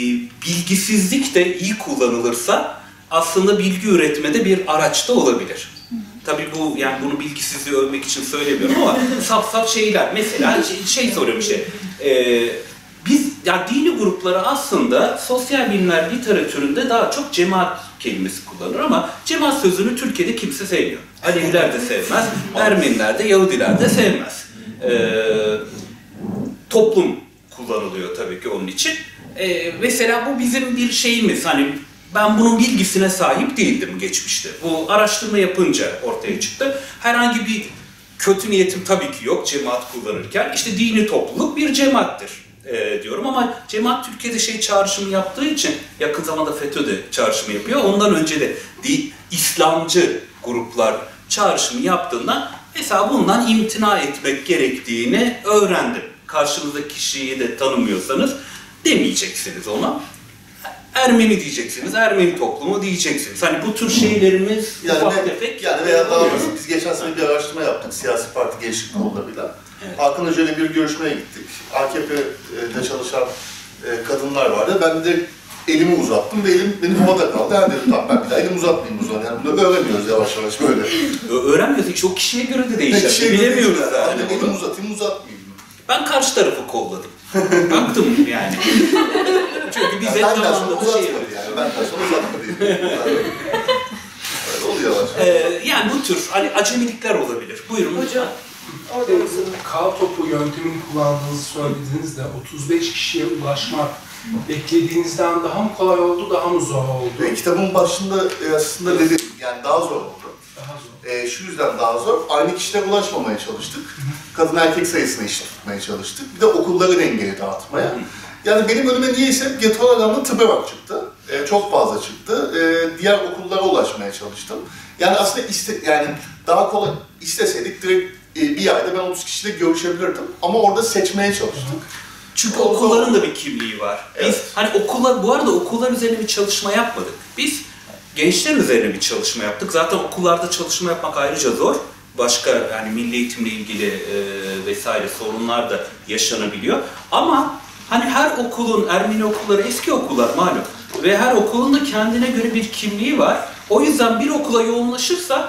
Speaker 2: bilgisizlik de iyi kullanılırsa aslında bilgi üretmede bir araç da olabilir. Tabii bu yani bunu bilgisizliği övmek için söylemiyorum ama saf şeyler mesela şey soruyorum işte biz yani dini grupları aslında sosyal bilimler literatüründe daha çok cemaat kelimesi kullanır ama cemaat sözünü Türkiye'de kimse sevmiyor. Aleviler de sevmez, Ermeniler de, Yahudiler de sevmez. Toplum kullanılıyor tabii ki onun için. Mesela bu bizim bir şeyimiz, hani ben bunun bilgisine sahip değildim geçmişte. Bu araştırma yapınca ortaya çıktı. Herhangi bir kötü niyetim tabii ki yok cemaat kullanırken. İşte dini topluluk bir cemaattir diyorum ama cemaat Türkiye'de çağrışımı yaptığı için yakın zamanda FETÖ de çağrışımı yapıyor. Ondan önce de İslamcı gruplar çağrışımı yaptığında mesela bundan imtina etmek gerektiğini öğrendim. Karşınızdaki kişiyi de tanımıyorsanız demeyeceksiniz ona. Ermeni diyeceksiniz, Ermeni toplumu diyeceksiniz. Hani bu tür şeylerimiz ufak tefek.
Speaker 3: Yani veya daha doğrusu biz geçen sene bir araştırma yaptık siyasi parti gençlik kollarıyla. Evet. Hakan Hoca ile bir görüşmeye gittik. AKP'de çalışan kadınlar vardı. Ben de elimi uzattım ve elim benim havada kaldı. Yani dedim tamam ben bir daha elimi uzatmayayım o zaman. Yani bunu öğreniyoruz yavaş yavaş böyle.
Speaker 2: Öğrenmiyoruz. İşte o kişiye göre de değişir. Bilemiyoruz yani.
Speaker 3: Elimi uzatayım uzatmayayım.
Speaker 2: Ben karşı tarafı kolladım. Baktım yani. Çünkü biz hep zamanında da şey yapıyoruz.
Speaker 3: Yani benden sonra uzatma diye. Öyle oluyor.
Speaker 2: Yani bu tür hani acemilikler olabilir. Buyurun.
Speaker 1: Hocam.
Speaker 7: Kağıt topu yöntemini kullandığınızı söylediniz de 35 kişiye ulaşmak beklediğinizden daha mı kolay oldu, daha mı zor oldu?
Speaker 3: Kitabın başında aslında dedim yani daha zor oldu.
Speaker 7: Daha zor.
Speaker 3: Şu yüzden daha zor. Aynı kişilere ulaşmamaya çalıştık. Kadın erkek sayısını eşit tutmaya çalıştık. Bir de okulları dengeli dağıtmaya. Yani benim önüme niyeyse getolarında tıbberak çıktı. Çok fazla çıktı. Diğer okullara ulaşmaya çalıştım. Yani aslında yani daha kolay isteseydik direkt bir ayda ben 30 kişiyle görüşebilirdim. Ama orada seçmeye çalıştık.
Speaker 2: Çünkü okulların da bir kimliği var. Biz
Speaker 3: evet.
Speaker 2: hani okullar, bu arada okullar üzerine bir çalışma yapmadık. Biz gençler üzerine bir çalışma yaptık. Zaten okullarda çalışma yapmak ayrıca zor. Başka yani milli eğitimle ilgili vesaire sorunlar da yaşanabiliyor. Ama hani her okulun, Ermeni okulları eski okullar malum. Ve her okulun da kendine göre bir kimliği var. O yüzden bir okula yoğunlaşırsak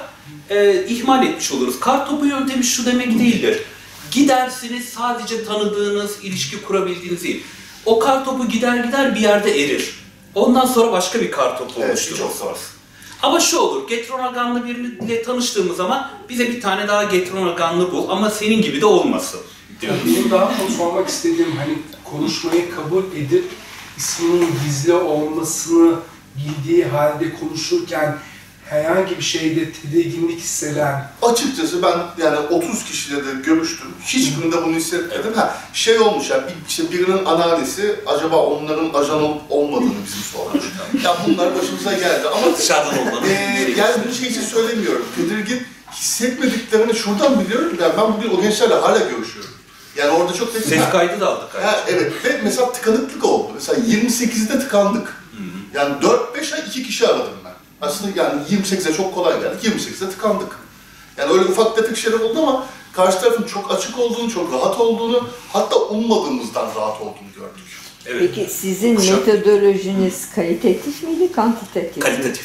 Speaker 2: ihmal etmiş oluruz. Kartopu yöntemi şu demek değildir. Gidersiniz sadece tanıdığınız, ilişki kurabildiğiniz değil. O kartopu gider bir yerde erir. Ondan sonra başka bir kartopu oluşturursunuz. Ama şu olur, Getronaganlı biriyle tanıştığımız zaman bize bir tane daha Getronaganlı bul ama senin gibi de olmasın.
Speaker 7: Yani benim daha çok sormak istediğim, hani konuşmayı kabul edip isminin gizli olmasını bildiği halde konuşurken herhangi bir şeyde tedirginlik hisseden...
Speaker 3: Açıkçası ben yani 30 kişiyle de görüştüm. Hiçbirinde bunu hissetmedim. Şey olmuş yani işte birinin anneannesi acaba onların ajan olup olmadığını bizim sormuş. Ya bunlar başımıza geldi ama
Speaker 2: Dışarıdan olmalı.
Speaker 3: yani bu şey için söylemiyorum. Tedirgin hissetmediklerini şuradan biliyorum. Yani ben bugün o gençlerle hala görüşüyorum. Yani orada çok
Speaker 2: Ses kaydı da aldık.
Speaker 3: Evet ve mesela tıkanıklık oldu. Mesela 28'de tıkandık. Yani 4-5 ay 2 kişi aradım ben. Aslında yani 28'e çok kolay geldik, 28'de tıkandık. Yani öyle ufak tefek şeyler oldu ama karşı tarafın çok açık olduğunu, çok rahat olduğunu, hatta ummadığımızdan rahat olduğunu gördük.
Speaker 2: Evet.
Speaker 4: Peki sizin metodolojiniz kalitatif miydi, kantitatif mi?
Speaker 2: Kalitatif.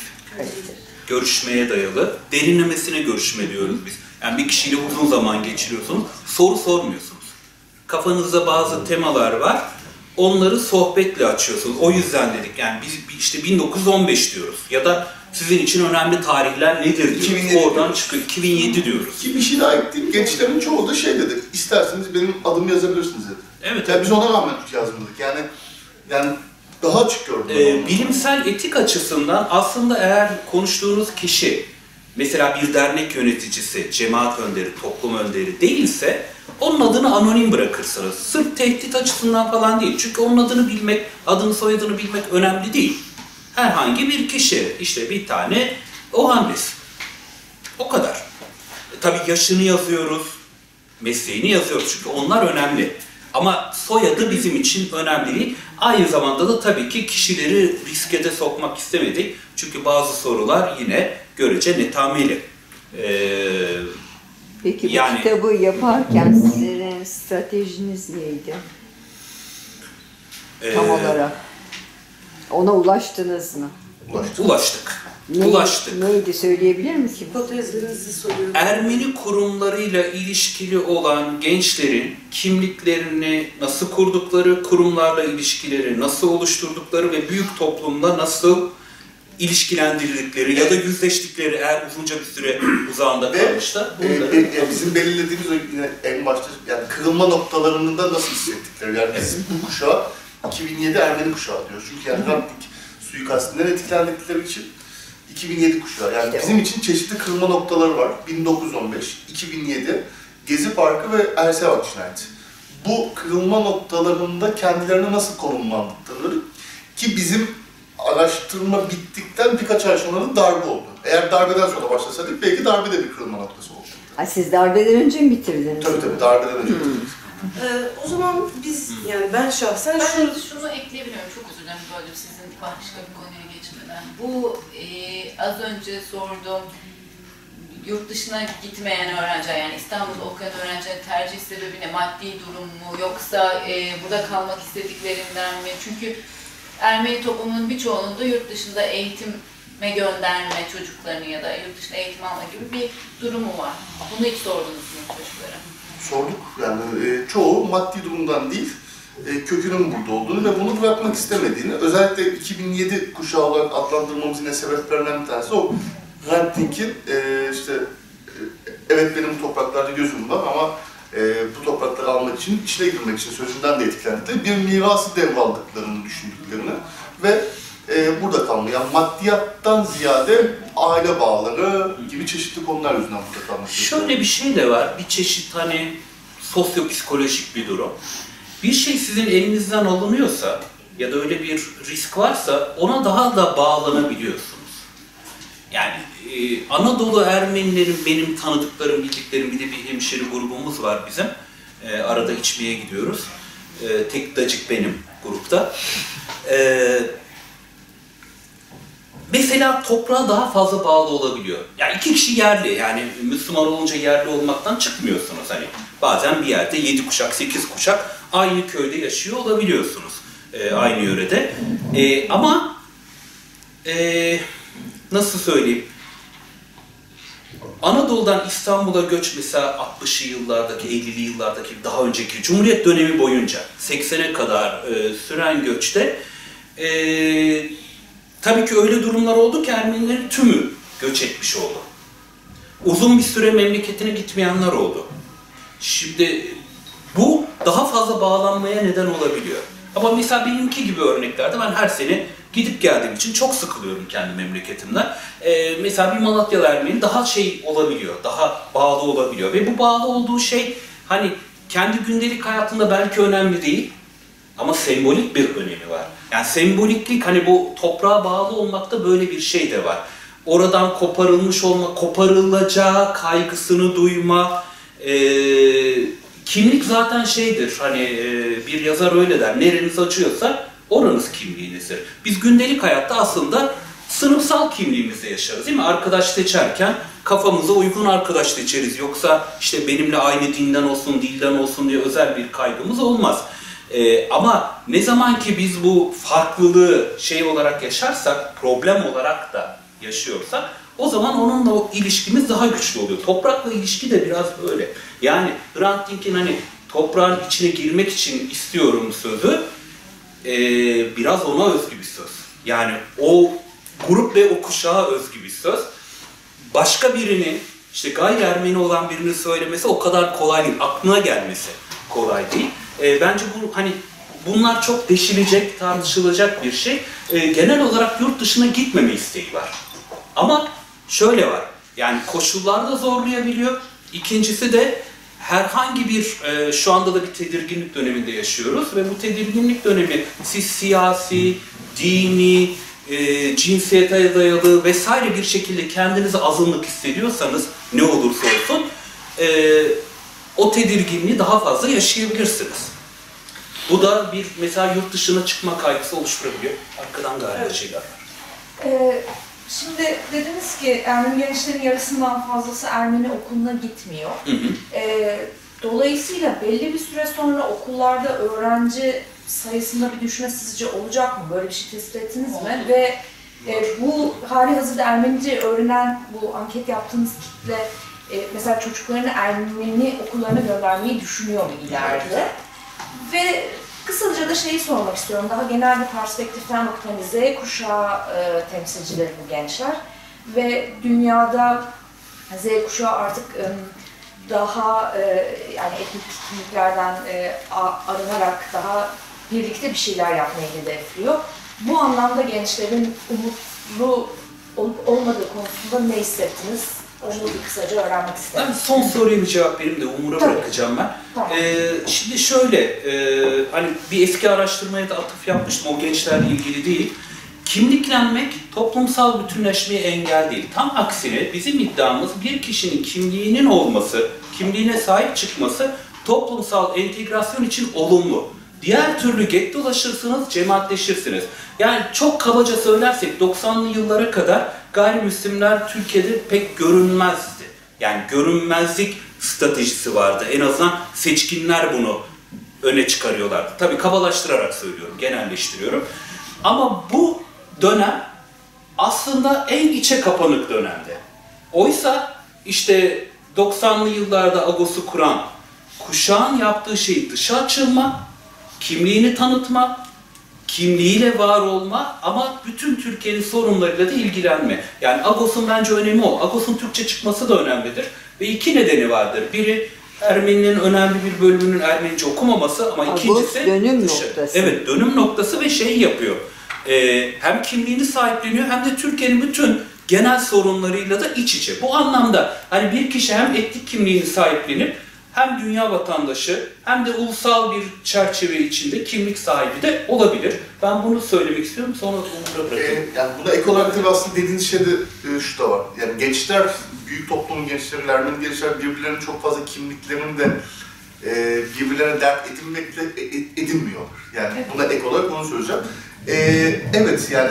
Speaker 2: Görüşmeye dayalı, derinlemesine görüşme diyoruz biz. Yani bir kişiyle uzun zaman geçiriyorsunuz, soru sormuyorsunuz. Kafanızda bazı temalar var, onları sohbetle açıyorsunuz. O yüzden dedik yani biz işte 1915 diyoruz ya da sizin için önemli tarihler nedir diyoruz.
Speaker 3: 2007
Speaker 2: oradan
Speaker 3: diyoruz.
Speaker 2: çıkıyor, 2007 diyoruz.
Speaker 3: Ki bir şey daha ekleyeyim, gençlerin çoğu da şey dedi, isterseniz benim adımı yazabilirsiniz dedi.
Speaker 2: Evet.
Speaker 3: Yani biz ona rağmen yazmadık. Yani daha açık gördüm.
Speaker 2: Bilimsel etik açısından aslında eğer konuştuğunuz kişi mesela bir dernek yöneticisi, cemaat önderi, toplum önderi değilse onun adını anonim bırakırsınız. Sırf tehdit açısından falan değil. Çünkü onun adını bilmek, adını soyadını bilmek önemli değil. Herhangi bir kişi, işte bir tane Ohannes. O kadar. Tabii yaşını yazıyoruz, mesleğini yazıyoruz çünkü onlar önemli. Ama soyadı bizim için önemli değil. Aynı zamanda da tabii ki kişileri riske de sokmak istemedik. Çünkü bazı sorular yine görece netameli.
Speaker 4: Peki bu
Speaker 2: yani,
Speaker 4: kitabı yaparken sizin stratejiniz neydi? Tam olarak. Ona ulaştınız mı?
Speaker 2: Ulaştık.
Speaker 4: Neydi söyleyebilir misin?
Speaker 1: Hipotezlerinizi soruyorum.
Speaker 2: Ermeni kurumlarıyla ilişkili olan gençlerin kimliklerini nasıl kurdukları, kurumlarla ilişkileri nasıl oluşturdukları ve büyük toplumla nasıl ilişkilendirdikleri ya da yüzleştikleri eğer uzunca bir süre uzağında kalmışsa
Speaker 3: bizim belirlediğimiz o yine en başta yani kırılma noktalarında nasıl hissettikleri. Yani biz bu kuşağı 2007 Ermeni kuşağı diyoruz. Çünkü yani Hrantnik suikastinden etkilendikleri için 2007 kuşağı. Yani
Speaker 4: İşte
Speaker 3: bizim için çeşitli kırılma noktaları var. 1915, 2007, Gezi Parkı ve Ersevat cinayeti. Bu kırılma noktalarında kendilerine nasıl konumlandıkları ki bizim araştırma bittikten birkaç ay sonra da darbe oldu. Eğer darbeden sonra başlasaydık belki darbe de bir kırılma noktası oldu.
Speaker 4: Siz darbeden önce mi bitirdiniz?
Speaker 3: Tabii darbeden önce bitirdik.
Speaker 1: O zaman biz, yani ben şahsen
Speaker 5: Şunu ekleyebilirim, çok özür dilerim böyle sizin başka bir konuya geçmeden. Bu az önce sorduğum yurt dışına gitmeyen öğrenciler, yani İstanbul'da okuyan öğrencilerin tercih sebebi ne? Maddi durum mu? Yoksa burada kalmak istediklerinden mi? Çünkü Ermeni toplumunun birçoğunun da yurt dışında eğitime gönderme çocuklarını ya da yurt dışında eğitim alma gibi bir durumu var. Bunu hiç sordunuz mu çocuklara?
Speaker 3: Sorduk. Yani çoğu maddi durumdan değil, kökünün burada olduğunu ve bunu bırakmak istemediğini, özellikle 2007 kuşağı olarak adlandırmamızın yine sebeplerinden bir tanesi o Hrantnik'in evet benim bu topraklarda gözüm var ama bu toprakları almak için, içine girmek için sözünden de etkilendikleri bir mirası devraldıklarını düşündüklerini ve burada kalmayı, yani maddiyattan ziyade aile bağları gibi çeşitli konular yüzünden burada kalmak.
Speaker 2: Şöyle bir şey de var, bir çeşit hani sosyopsikolojik bir durum. Bir şey sizin elinizden alınıyorsa ya da öyle bir risk varsa ona daha da bağlanabiliyorsunuz. Yani Anadolu Ermenilerin benim tanıdıklarım, bildiklerim bir de bir hemşeri grubumuz var bizim. Arada içmeye gidiyoruz. Tek dacık benim grupta. Mesela toprağa daha fazla bağlı olabiliyor. Yani iki kişi yerli, yani Müslüman olunca yerli olmaktan çıkmıyorsunuz. Hani bazen bir yerde 7 kuşak, 8 kuşak aynı köyde yaşıyor olabiliyorsunuz. Aynı yörede. Ama nasıl söyleyeyim? Anadolu'dan İstanbul'a göç mesela 60'lı yıllardaki, 50'li yıllardaki daha önceki Cumhuriyet dönemi boyunca 80'e kadar süren göçte tabii ki öyle durumlar oldu ki Ermenilerin tümü göç etmiş oldu. Uzun bir süre memleketine gitmeyenler oldu. Şimdi bu daha fazla bağlanmaya neden olabiliyor. Ama mesela benimki gibi örneklerde ben her sene gidip geldiğim için çok sıkılıyorum kendi memleketimden. Mesela bir Malatyalı Ermeni daha şey olabiliyor, daha bağlı olabiliyor. Ve bu bağlı olduğu şey hani kendi gündelik hayatında belki önemli değil ama sembolik bir önemi var. Yani semboliklik hani bu toprağa bağlı olmakta böyle bir şey de var. Oradan koparılmış olma, koparılacağı kaygısını duyma, kimlik zaten şeydir, hani bir yazar öyle der, nereniz açıyorsa oranız kimliğinizdir. Biz gündelik hayatta aslında sınıfsal kimliğimizde yaşarız değil mi? Arkadaş seçerken kafamıza uygun arkadaş seçeriz. Yoksa işte benimle aynı dinden olsun, dilden olsun diye özel bir kaygımız olmaz. Ama ne zaman ki biz bu farklılığı şey olarak yaşarsak, problem olarak da yaşıyorsak, o zaman onunla o ilişkimiz daha güçlü oluyor. Toprakla ilişki de biraz böyle. Yani Hrant Dink'in hani toprağın içine girmek için istiyorum sözü, biraz ona özgü bir söz. Yani o grup ve o kuşağa özgü bir söz. Başka birinin, işte gayri Ermeni olan birinin söylemesi o kadar kolay değil. Aklına gelmesi kolay değil. Bence bu hani bunlar çok deşilecek, tartışılacak bir şey. Genel olarak yurt dışına gitmeme isteği var. Ama şöyle var, yani koşullar da zorlayabiliyor. İkincisi de herhangi bir, şu anda da bir tedirginlik döneminde yaşıyoruz ve bu tedirginlik dönemi siz siyasi, dini, cinsiyete dayalı vesaire bir şekilde kendinizi azınlık hissediyorsanız ne olursa olsun o tedirginliği daha fazla yaşayabilirsiniz. Bu da bir mesela yurt dışına çıkma kaygısı oluşturabiliyor. Arkadan galiba şeyler var.
Speaker 6: Şimdi dediniz ki Ermeni gençlerin yarısından fazlası Ermeni okuluna gitmiyor.
Speaker 2: Hı hı.
Speaker 6: Dolayısıyla belli bir süre sonra okullarda öğrenci sayısında bir düşme sizce olacak mı? Böyle bir şey tespit ettiniz mi? Ve bu hali hazırda Ermenice öğrenen bu anket yaptığınız kitle mesela çocuklarını Ermeni okullarına göndermeyi düşünüyor mu ileride? Ve kısaca da şeyi sormak istiyorum, daha genel bir perspektiften bakıp hani Z kuşağı temsilcileri bu gençler ve dünyada Z kuşağı artık daha yani etnik kimliklerden arınarak daha birlikte bir şeyler yapmayı hedefliyor. Bu anlamda gençlerin umutlu olup olmadığı konusunda ne hissettiniz? Onu bir kısaca öğrenmek isterim.
Speaker 2: Ben son soruya bir cevap vereyim de Umur'a bırakacağım ben.
Speaker 6: Tamam.
Speaker 2: Şimdi şöyle, hani bir eski araştırmaya da atıf yapmıştım, o gençlerle ilgili değil. Kimliklenmek toplumsal bütünleşmeye engel değil. Tam aksine bizim iddiamız bir kişinin kimliğinin olması, kimliğine sahip çıkması toplumsal entegrasyon için olumlu. Diğer türlü gettolaşırsınız, cemaatleşirsiniz. Yani çok kabaca söylersek 90'lı yıllara kadar gayrimüslimler Türkiye'de pek görünmezdi. Yani görünmezlik stratejisi vardı. En azından seçkinler bunu öne çıkarıyorlardı. Tabii kabalaştırarak söylüyorum, genelleştiriyorum. Ama bu dönem aslında en içe kapanık dönemde. Oysa işte 90'lı yıllarda Agos'u kuran kuşağın yaptığı şey dışa açılma, kimliğini tanıtma, kimliğiyle var olma ama bütün Türkiye'nin sorunlarıyla da ilgilenme. Yani Agos'un bence önemi o. Agos'un Türkçe çıkması da önemlidir. Ve iki nedeni vardır. Biri Ermenilerin önemli bir bölümünün Ermenice okumaması ama
Speaker 4: Agos
Speaker 2: ikincisi
Speaker 4: dönüm noktası.
Speaker 2: Evet, dönüm noktası ve şeyi yapıyor. Hem kimliğini sahipleniyor hem de Türkiye'nin bütün genel sorunlarıyla da iç içe. Bu anlamda hani bir kişi hem etnik kimliğini sahiplenip hem dünya vatandaşı hem de ulusal bir çerçeve içinde kimlik sahibi de olabilir. Ben bunu söylemek istiyorum, sonra Umur'a bırakayım.
Speaker 3: Yani buna ek olarak tabii aslında dediğiniz şeyde şu da var. Yani gençler, büyük toplumun gençleri, Ermeni gençler birbirlerinin çok fazla kimliklerini de birbirlerine dert edinmekle edinmiyorlar. Yani buna ek olarak onu söyleyeceğim. Evet yani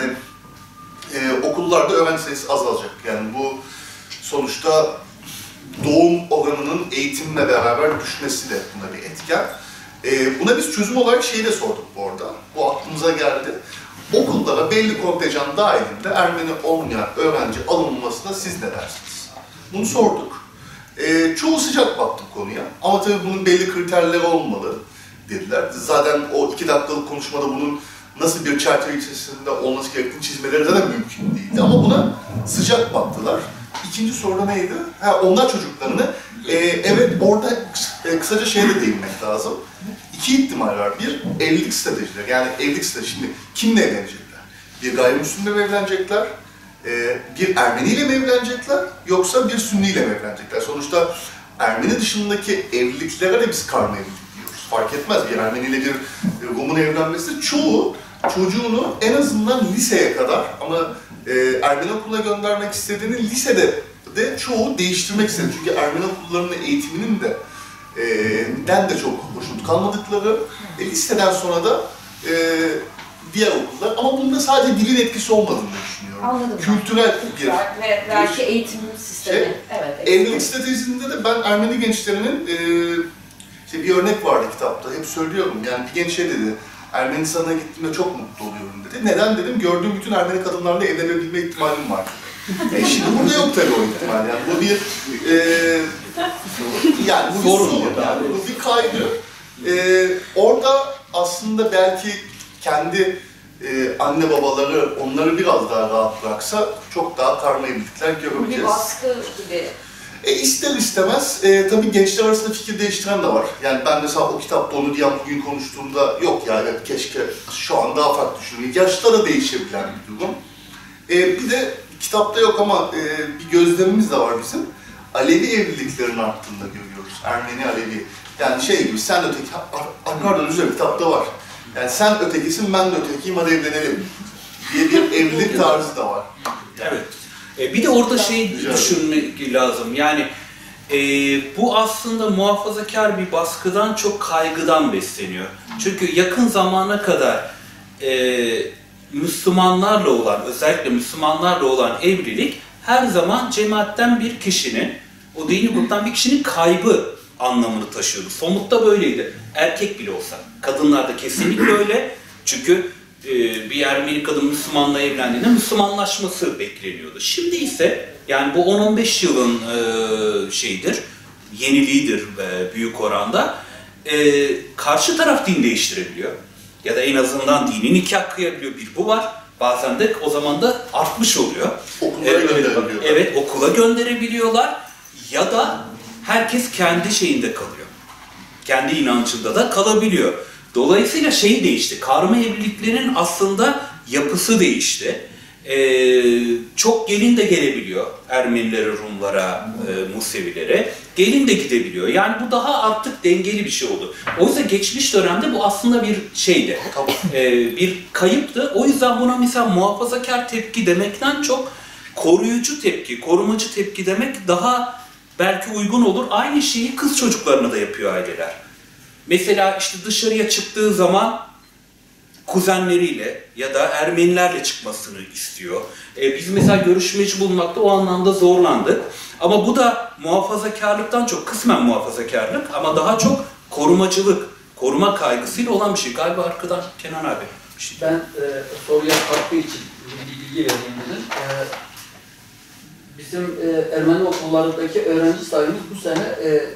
Speaker 3: okullarda öğrenci sayısı azalacak. Yani bu sonuçta doğum oranının eğitimle beraber düşmesi de buna bir etken. Buna biz çözüm olarak şeyi de sorduk bu arada. Bu aklımıza geldi. Okullara belli kontenjan dahilinde Ermeni olmayan öğrenci alınmasına siz ne dersiniz? Bunu sorduk. Çoğu sıcak baktı konuya ama tabii bunun belli kriterleri olmalı dediler. Zaten o 2 dakikalık konuşmada bunun nasıl bir çerçeve içerisinde olması gerektiğini çizmeleri zaten mümkün değildi ama buna sıcak baktılar. İkinci soru neydi? Onlar çocuklarını, evet orada kısaca şeye de değinmek lazım. 2 ihtimal var. Bir, evlilik stratejileri. Yani evlilik strateji. Şimdi kimle evlenecekler? Bir gayrimüslimle mi evlenecekler? Bir Ermeniyle mi evlenecekler? Yoksa bir Sünniyle mi evlenecekler? Sonuçta Ermeni dışındaki evliliklere de biz karma evlilik diyoruz. Fark etmez. Bir Ermeniyle bir Rum'un evlenmesi çoğu çocuğunu en azından liseye kadar ama Ermeni okuluna göndermek istediğini lisede de çoğu değiştirmek istedi. Çünkü Ermeni okullarının eğitiminin de de çok hoşnut kalmadıkları, liseden sonra da diğer okullar ama bunda sadece dilin etkisi olmadığını düşünüyorum.
Speaker 6: Anladım.
Speaker 3: Kültürel bir
Speaker 8: ve belki eğitim sistemi. Evet.
Speaker 3: Evlilik stratejisinde de ben Ermeni gençlerinin işte bir örnek vardı kitapta. Hep söylüyorum. Yani bir genç şey dedi. Ermenistan'a gittiğimde çok mutlu oluyorum dedi. Neden dedim? Gördüğüm bütün Ermeni kadınlarla evlenebilme ihtimalim var. Şimdi burada yok tabii o ihtimal. Yani bu bir yani bu bir sorun. Yani bu bir kaygı. Orada aslında belki kendi anne babaları onları biraz daha rahat bıraksa çok daha karma evlilikler görebileceğiz.
Speaker 8: Bir baskı gibi.
Speaker 3: İster istemez tabii gençler arasında fikir değiştiren de var. Yani ben mesela o kitapta onu diyen bugün konuştuğumda yok ya evet keşke şu an daha farklı düşünüyorum. Yaşta da değişebilen bir durum. Bir de kitapta yok ama bir gözlemimiz de var bizim. Alevi evliliklerin arttığını da görüyoruz. Ermeni Alevi. Yani şey gibi sen öteki, pardon üzerinde kitapta var. Yani sen ötekisin ben de ötekiyim hadi evlenelim diye bir evlilik tarzı da var.
Speaker 2: Evet. Bir de orada şey düşünmek lazım. Yani bu aslında muhafazakar bir baskıdan çok kaygıdan besleniyor. Çünkü yakın zamana kadar Müslümanlarla olan, özellikle Müslümanlarla olan evlilik her zaman cemaatten bir kişinin, o dini gruptan bir kişinin kaybı anlamını taşıyordu. Somutta böyleydi. Erkek bile olsa. Kadınlarda kesinlikle öyle. Çünkü bir Ermeni kadın Müslümanla evlendiğinde Müslümanlaşması bekleniyordu. Şimdi ise yani bu 10-15 yılın şeyidir, yeniliğidir büyük oranda. Karşı taraf din değiştirebiliyor. Ya da en azından dini nikah kıyabiliyor. Bir bu var. Bazen de o zaman da artmış oluyor.
Speaker 3: Okullara gönderebiliyorlar.
Speaker 2: Evet, okula gönderebiliyorlar. Ya da herkes kendi şeyinde kalıyor. Kendi inancında da kalabiliyor. Dolayısıyla şey değişti. Karma evliliklerin aslında yapısı değişti. Çok gelin de gelebiliyor. Ermenilere, Rumlara, Musevilere. Gelin de gidebiliyor. Yani bu daha artık dengeli bir şey oldu. Oysa geçmiş dönemde bu aslında bir şeydi. Bir kayıptı. O yüzden buna mesela muhafazakar tepki demekten çok koruyucu tepki, korumacı tepki demek daha belki uygun olur. Aynı şeyi kız çocuklarına da yapıyor aileler. Mesela işte dışarıya çıktığı zaman kuzenleriyle ya da Ermenilerle çıkmasını istiyor. Biz mesela görüşmeci bulmakta o anlamda zorlandık. Ama bu da muhafazakarlıktan çok, kısmen muhafazakarlık ama daha çok korumacılık, koruma kaygısıyla olan bir şey. Galiba arkadan Kenan abi.
Speaker 9: Ben soruya katkı için bir bilgi vereyim dedim. Bizim Ermeni okullarındaki öğrenci sayımız bu sene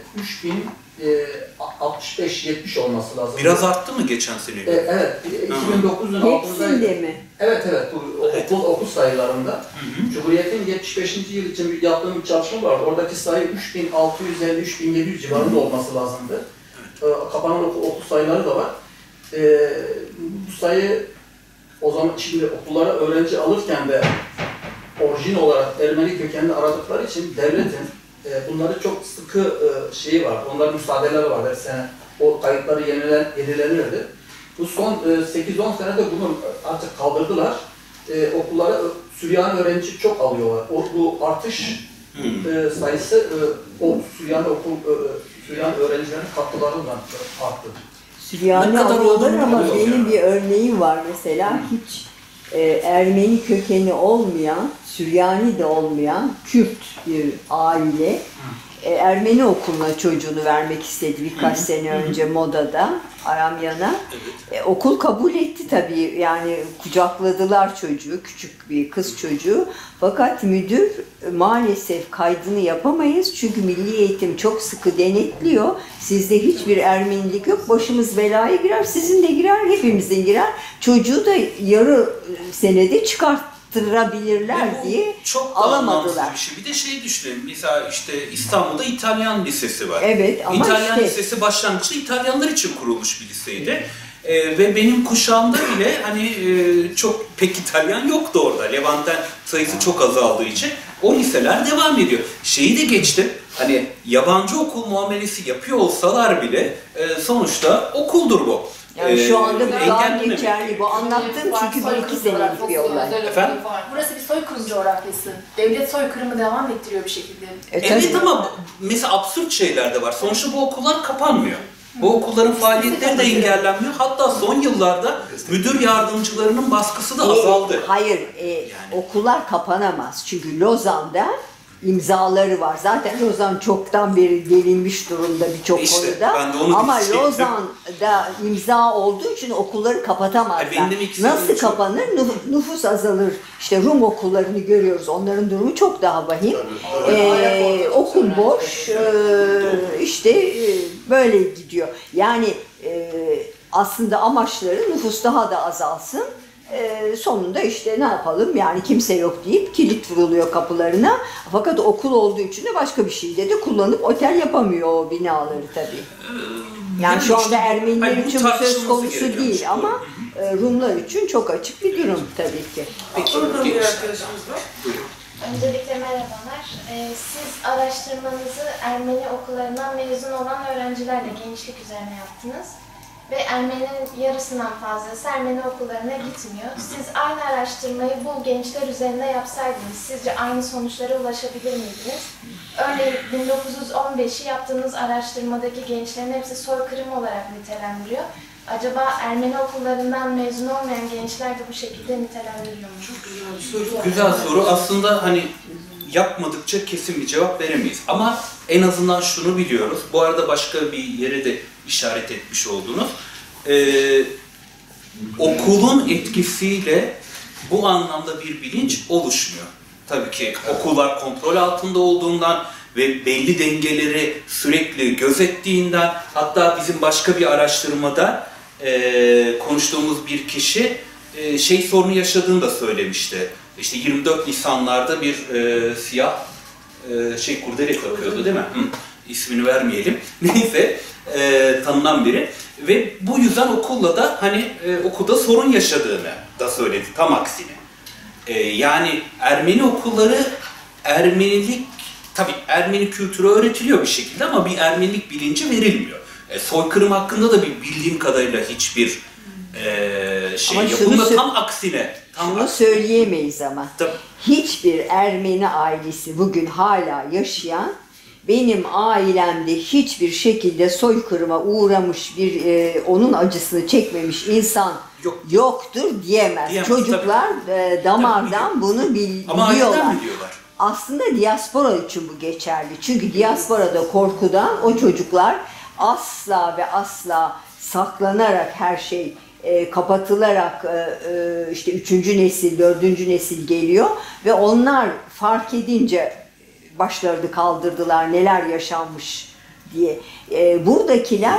Speaker 9: 3065-70 olması lazım.
Speaker 2: Biraz arttı mı geçen sene?
Speaker 9: Evet, 2009'un altında.
Speaker 4: Hepsinde mi?
Speaker 9: Evet, bu okul sayılarında. Cumhuriyet'in 75. yıl için yaptığım bir çalışma vardı. Oradaki sayı 3650-3700 civarında olması lazımdı. Kapanan okul sayıları da var. Bu sayı o zaman şimdi okullara öğrenci alırken de orijin olarak Ermeni kökenli aradıkları için devletin bunları çok sıkı şeyi var, onların müsaadeleri var her sene. O kayıtları yenilenirdi. Bu son 8-10 senede bunu artık kaldırdılar. Okullara Süryani öğrenci çok alıyorlar. Bu artış sayısı o Süryani öğrencilerin katkılarından arttı.
Speaker 4: Süryani alıyorlar ama benim bir örneğim var mesela hiç Ermeni kökeni olmayan, Süryani de olmayan Kürt bir aile Ermeni okuluna çocuğunu vermek istedi birkaç sene önce Moda'da. Aramyan'a. Okul kabul etti tabii, yani kucakladılar çocuğu, küçük bir kız çocuğu. Fakat müdür maalesef kaydını yapamayız çünkü Milli Eğitim çok sıkı denetliyor. Sizde hiçbir Ermenilik yok, başımız belaya girer, sizin de girer, hepimizin girer. Çocuğu da yarı senede çıkarttırabilirler diye
Speaker 2: çok
Speaker 4: alamadılar.
Speaker 2: Bir şey. Bir de şey düşünelim, mesela işte İstanbul'da İtalyan Lisesi var.
Speaker 4: Evet, ama
Speaker 2: İtalyan
Speaker 4: işte
Speaker 2: Lisesi başlangıçta İtalyanlar için kurulmuş bir liseydi. Ve benim kuşağımda bile hani çok pek İtalyan yoktu orada. Levanten sayısı çok azaldığı için o liseler devam ediyor. Şeyi de geçtim, hani yabancı okul muamelesi yapıyor olsalar bile sonuçta okuldur bu.
Speaker 4: yani şu anda bu daha
Speaker 2: engellememek
Speaker 4: geçerli. Bu anlattığım çünkü 1-2 senelik bir olay.
Speaker 2: Efendim?
Speaker 6: Burası bir soykırım coğrafyası. Devlet soykırımı devam ettiriyor bir şekilde.
Speaker 2: Evet ama mesela absürt şeyler de var. Sonuçta bu okullar kapanmıyor. Bu okulların faaliyetleri de engellenmiyor. Hatta son yıllarda müdür yardımcılarının baskısı da azaldı.
Speaker 4: Hayır, okullar kapanamaz. Çünkü Lozan'da imzaları var. Zaten Lozan çoktan beri gelinmiş durumda birçok
Speaker 2: İşte,
Speaker 4: konuda.
Speaker 2: ben de onu
Speaker 4: Ama
Speaker 2: diyecektim.
Speaker 4: Lozan'da imza olduğu için okulları kapatamazlar.
Speaker 2: Benim de ikisi
Speaker 4: Nasıl
Speaker 2: çok-
Speaker 4: kapanır? Nüfus azalır. İşte Rum okullarını görüyoruz. Onların durumu çok daha vahim. Okul boş. İşte böyle gidiyor. Yani aslında amaçları nüfus daha da azalsın. Sonunda işte ne yapalım, yani kimse yok deyip kilit vuruluyor kapılarına. Fakat okul olduğu için de başka bir şeyde de kullanıp otel yapamıyor o binaları tabii. Yani şu anda Ermeniler
Speaker 2: Hayır, bu
Speaker 4: için bu söz
Speaker 2: tartışılması
Speaker 4: konusu
Speaker 2: gereken bir
Speaker 4: değil
Speaker 2: şey.
Speaker 4: ama Rumlar için çok açık bir durum tabii ki.
Speaker 2: Peki,
Speaker 1: Oradan bir
Speaker 2: gençler.
Speaker 1: arkadaşımız var.
Speaker 10: Öncelikle merhabalar. Siz araştırmanızı Ermeni okullarından mezun olan öğrencilerle gençlik üzerine yaptınız. Ve Ermenilerin yarısından fazlası Ermeni okullarına gitmiyor. Siz aynı araştırmayı bu gençler üzerine yapsaydınız, sizce aynı sonuçlara ulaşabilir miydiniz? Örneğin 1915'i yaptığınız araştırmadaki gençlerin hepsi soykırım olarak nitelendiriyor. Acaba Ermeni okullarından mezun olmayan gençler de bu şekilde nitelendiriyor mu?
Speaker 1: Çok güzel bir soru.
Speaker 2: Güzel soru. Aslında hani yapmadıkça kesin bir cevap veremeyiz. Ama en azından şunu biliyoruz. Bu arada başka bir yere de işaret etmiş oldunuz. Okulun etkisiyle bu anlamda bir bilinç oluşmuyor. Tabii ki okullar kontrol altında olduğundan ve belli dengeleri sürekli gözettiğinden, hatta bizim başka bir araştırmada konuştuğumuz bir kişi şey sorunu yaşadığını da söylemişti. İşte 24 Nisanlarda bir siyah kurdele takıyordu değil mi? İsmini vermeyelim. Neyse, tanınan biri. Ve bu yüzden okulla da hani okulda sorun yaşadığını da söyledi. Tam aksine. Yani Ermeni okulları, Ermenilik, tabii Ermeni kültürü öğretiliyor bir şekilde ama bir Ermenilik bilinci verilmiyor. Soykırım hakkında da bildiğim kadarıyla hiçbir şey yapılmıyor. Tam aksine.
Speaker 4: Şunu söyleyemeyiz ama.
Speaker 2: Tabii.
Speaker 4: Hiçbir Ermeni ailesi bugün hala yaşayan, benim ailemde hiçbir şekilde soykırıma uğramış bir onun acısını çekmemiş insan yoktur diyemez. Çocuklar damardan bunu biliyorlar.
Speaker 2: Ama aileden mi diyorlar?
Speaker 4: Aslında diaspora için bu geçerli. Çünkü diasporada korkudan o çocuklar asla ve asla saklanarak her şey kapatılarak işte 3. nesil, 4. nesil geliyor ve onlar fark edince başlarını kaldırdılar neler yaşanmış diye. Buradakiler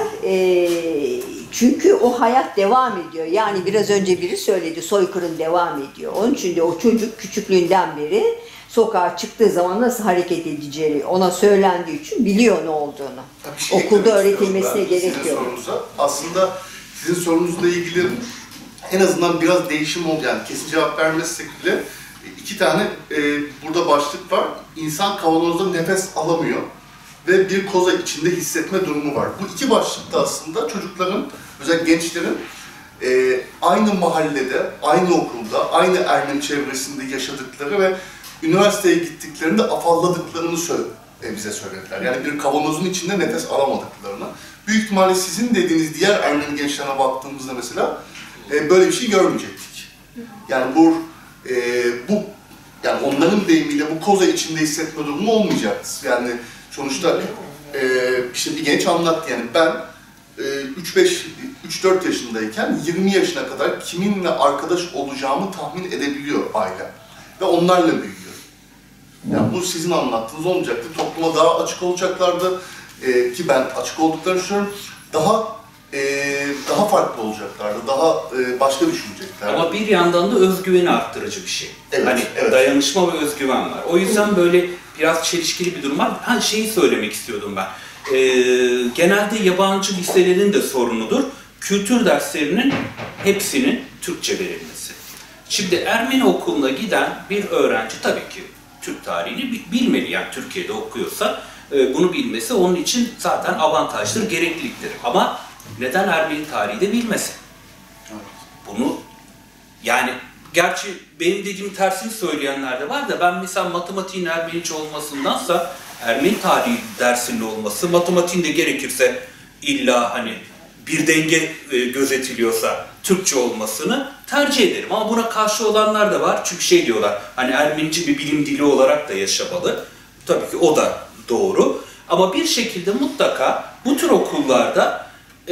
Speaker 4: çünkü o hayat devam ediyor. Yani biraz önce biri söyledi, soykırım devam ediyor. Onun için de o çocuk küçüklüğünden beri sokağa çıktığı zaman nasıl hareket edeceğini ona söylendiği için biliyor ne olduğunu. Okulda öğretilmesine gerek yok.
Speaker 3: Aslında sizin sorunuzla ilgili en azından biraz değişim oldu. Yani kesin cevap vermezsek bile iki tane burada başlık var. İnsan kavanozda nefes alamıyor ve bir koza içinde hissetme durumu var. Bu iki başlıkta aslında çocukların, özellikle gençlerin aynı mahallede, aynı okulda, aynı Ermeni çevresinde yaşadıkları ve üniversiteye gittiklerinde afalladıklarını bize söylediler. Yani bir kavanozun içinde nefes alamadıklarını. Büyük ihtimalle sizin dediğiniz diğer Ermeni gençlerine baktığımızda mesela böyle bir şey görmeyecektik. Yani bu yani onların deyimiyle bu koza içinde hissetme durumu olmayacaktı. Yani sonuçta işte bir genç anlattı, yani ben 3-5 3-4 yaşındayken 20 yaşına kadar kiminle arkadaş olacağımı tahmin edebiliyor ailem. Ve onlarla büyüyor. Yani bu sizin anlattığınız olmayacaktı. Topluma daha açık olacaklardı. Ki ben açık olduklarını düşünüyorum. Daha farklı olacaklardı. Daha başka düşüneceklerdi.
Speaker 2: Ama bir yandan da özgüveni arttırıcı bir şey.
Speaker 3: Evet,
Speaker 2: Hani
Speaker 3: evet.
Speaker 2: dayanışma ve özgüven var. O yüzden böyle biraz çelişkili bir durum var. Şeyi söylemek istiyordum ben. Genelde yabancı liselerin de sorunudur. Kültür derslerinin hepsinin Türkçe verilmesi. Şimdi Ermeni okuluna giden bir öğrenci tabii ki Türk tarihini bilmeli. Yani Türkiye'de okuyorsa bunu bilmesi onun için zaten avantajdır, gerekliliktir. Ama neden Ermeni tarihi de bilmesin? Bunu yani gerçi benim dediğim tersini söyleyenler de var da ben mesela matematiğin Ermenice olmasındansa Ermeni tarihi dersinin olması, matematiğin de gerekirse illa hani bir denge gözetiliyorsa Türkçe olmasını tercih ederim. Ama buna karşı olanlar da var. Çünkü şey diyorlar, hani Ermenice bir bilim dili olarak da yaşamalı. Tabii ki o da doğru. Ama bir şekilde mutlaka bu tür okullarda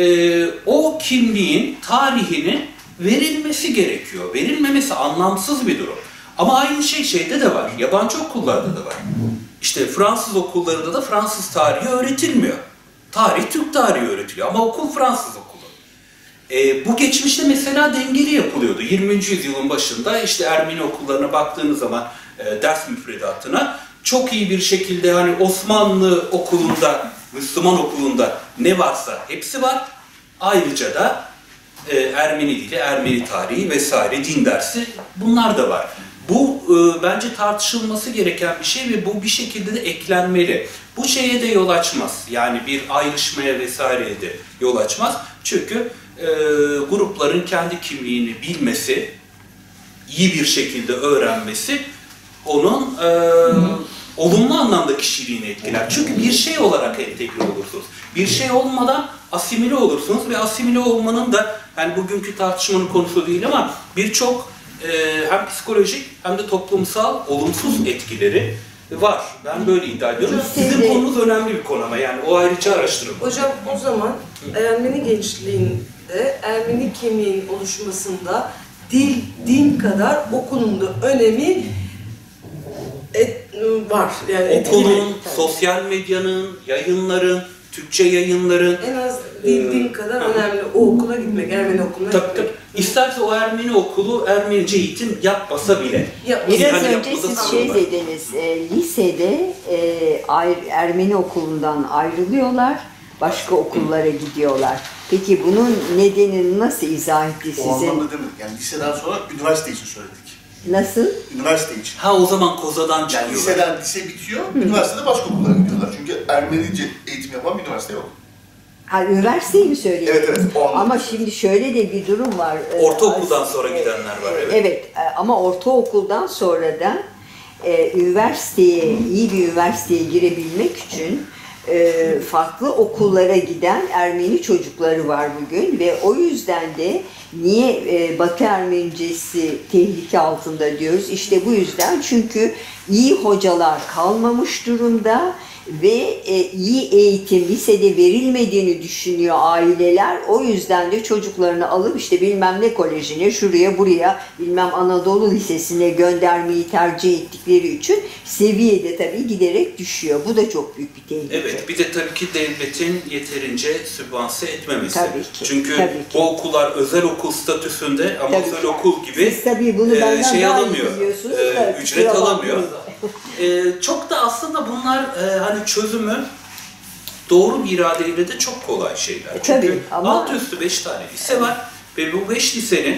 Speaker 2: o kimliğin, tarihinin verilmesi gerekiyor. Verilmemesi anlamsız bir durum. Ama aynı şey şeyde de var. Yabancı okullarda da var. İşte Fransız okullarında da Fransız tarihi öğretilmiyor. Tarih Türk tarihi öğretiliyor ama okul Fransız okulu. Bu geçmişte mesela dengeli yapılıyordu. 20. yüzyılın başında işte Ermeni okullarına baktığınız zaman ders müfredatına çok iyi bir şekilde hani Osmanlı okulunda, Müslüman okulunda ne varsa hepsi var. Ayrıca da Ermeni dili, Ermeni tarihi vesaire din dersi bunlar da var. Bu bence tartışılması gereken bir şey ve bu bir şekilde de eklenmeli. Bu şeye de yol açmaz. Yani bir ayrışmaya vesaireye de yol açmaz. Çünkü grupların kendi kimliğini bilmesi, iyi bir şekilde öğrenmesi onun olumlu anlamda kişiliğini etkiler. Çünkü bir şey olarak entegre olursunuz. Bir şey olmadan asimile olursunuz ve asimile olmanın da yani bugünkü tartışmanın konusu değil ama birçok hem psikolojik hem de toplumsal olumsuz etkileri var. Ben böyle iddia ediyorum. Sizin konunuz önemli bir konu ama yani o ayrıca araştırılmalı.
Speaker 1: Hocam o zaman Ermeni gençliğinde, Ermeni kimliğin oluşmasında din kadar okulun da önemi var. Yani
Speaker 2: okulun, sosyal medyanın, yayınların, Türkçe yayınların
Speaker 1: en az din kadar önemli. O okula gitmek, Ermeni okuluna gitmek.
Speaker 2: Tabii. İsterse o Ermeni okulu Ermenice eğitim yapmasa bile.
Speaker 4: Biraz önce siz şey dediniz, lisede Ermeni okulundan ayrılıyorlar, başka okullara gidiyorlar. Peki bunun nedenini nasıl izah etti sizin?
Speaker 3: O anlamda demedik. Yani liseden sonra üniversite için söyledik.
Speaker 4: Nasıl?
Speaker 3: Üniversite için.
Speaker 2: Ha o zaman kozadan çıkıyorlar.
Speaker 3: Yani lise bitiyor, üniversitede başka okullara gidiyorlar. Çünkü Ermenice eğitim yapan bir üniversite yok.
Speaker 4: Ha, üniversiteyi mi söylüyorsunuz?
Speaker 3: Evet, evet. O anlamda.
Speaker 4: Ama şimdi şöyle de bir durum var.
Speaker 2: Ortaokuldan sonra gidenler var.
Speaker 4: Evet, ama ortaokuldan sonra da üniversiteye, iyi bir üniversiteye girebilmek için farklı okullara giden Ermeni çocukları var bugün ve o yüzden de niye Batı Ermenicesi tehlike altında diyoruz? İşte bu yüzden, çünkü iyi hocalar kalmamış durumda ve iyi eğitim lisede verilmediğini düşünüyor aileler. O yüzden de çocuklarını alıp işte bilmem ne kolejine, şuraya buraya, bilmem Anadolu Lisesi'ne göndermeyi tercih ettikleri için seviyede tabii giderek düşüyor. Bu da çok büyük bir tehlike.
Speaker 2: Evet, bir de tabii ki devletin yeterince sübvanse etmemesi.
Speaker 4: Tabii ki.
Speaker 2: Çünkü
Speaker 4: tabii ki.
Speaker 2: bu okullar özel okul statüsünde ama
Speaker 4: Tabii
Speaker 2: özel
Speaker 4: ki.
Speaker 2: okul gibi
Speaker 4: Siz tabii bunu benden
Speaker 2: şey
Speaker 4: daha iyi
Speaker 2: alamıyor,
Speaker 4: biliyorsunuz da,
Speaker 2: ücret
Speaker 4: kusura
Speaker 2: alamıyor. Çok da aslında bunlar hani çözümü doğru bir iradeyle de çok kolay şeyler.
Speaker 4: Tabii,
Speaker 2: Çünkü
Speaker 4: ama
Speaker 2: altı üstü 5 tane lise var ve bu 5 lisenin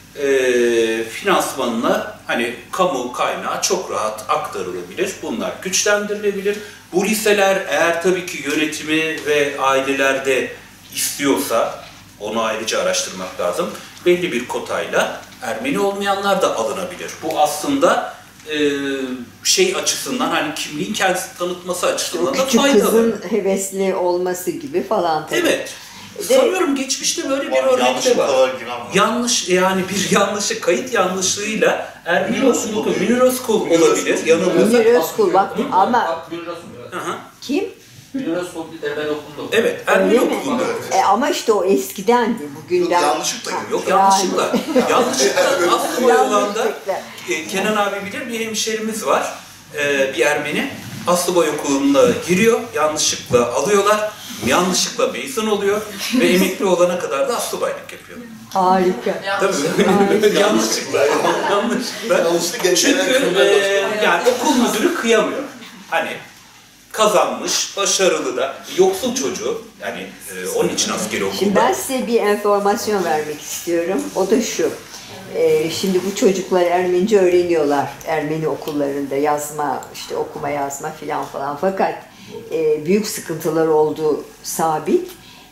Speaker 2: finansmanına hani kamu kaynağı çok rahat aktarılabilir. Bunlar güçlendirilebilir. Bu liseler eğer tabii ki yönetimi ve aileler de istiyorsa, onu ayrıca araştırmak lazım. Belli bir kotayla Ermeni olmayanlar da alınabilir. Bu aslında şey açısından, hani kimliğin kendisini tanıtması açısından da
Speaker 4: küçük
Speaker 2: faydalı.
Speaker 4: kızın hevesli olması gibi falan tabii.
Speaker 2: Evet. Sanıyorum geçmişte böyle bir örnek de var. Yanlış, yani bir yanlışı, kayıt yanlışlığıyla Ermeni okulu, Münir Özkul olabilir. Yanılmıyorsak.
Speaker 4: Münir Özkul bak ama kim?
Speaker 9: Üniversite Ermeni okulunda.
Speaker 2: Evet, Ermeni
Speaker 4: Öyle mi?
Speaker 2: okulunda.
Speaker 4: Ama işte o eskidendi, bugünden.
Speaker 3: Yanlışlıkla
Speaker 4: Ha,
Speaker 3: girdi.
Speaker 2: Yok yanlışlıkla. Yanlışlıkla Aslı Boyolağı'nda
Speaker 4: Yanlışlıkla.
Speaker 2: Kenan abi bilir bir hemşerimiz var. Bir Ermeni. Aslıboy Okulu'na giriyor. Yanlışlıkla alıyorlar. Yanlışlıkla mezun oluyor. Ve emekli olana kadar da assubaylık yapıyor.
Speaker 4: Harika.
Speaker 2: Tabii. Yanlışlıkla. Yanlışlıkla.
Speaker 3: Yanlışlıkla
Speaker 2: Çünkü yani okul müdürü kıyamıyor. Hani kazanmış, başarılı da, yoksul çocuğu. Yani onun için askeri okulda.
Speaker 4: Şimdi ben size bir enformasyon vermek istiyorum. O da şu. Şimdi bu çocuklar Ermenice öğreniyorlar. Ermeni okullarında yazma, işte okuma yazma filan falan. Fakat büyük sıkıntılar olduğu sabit.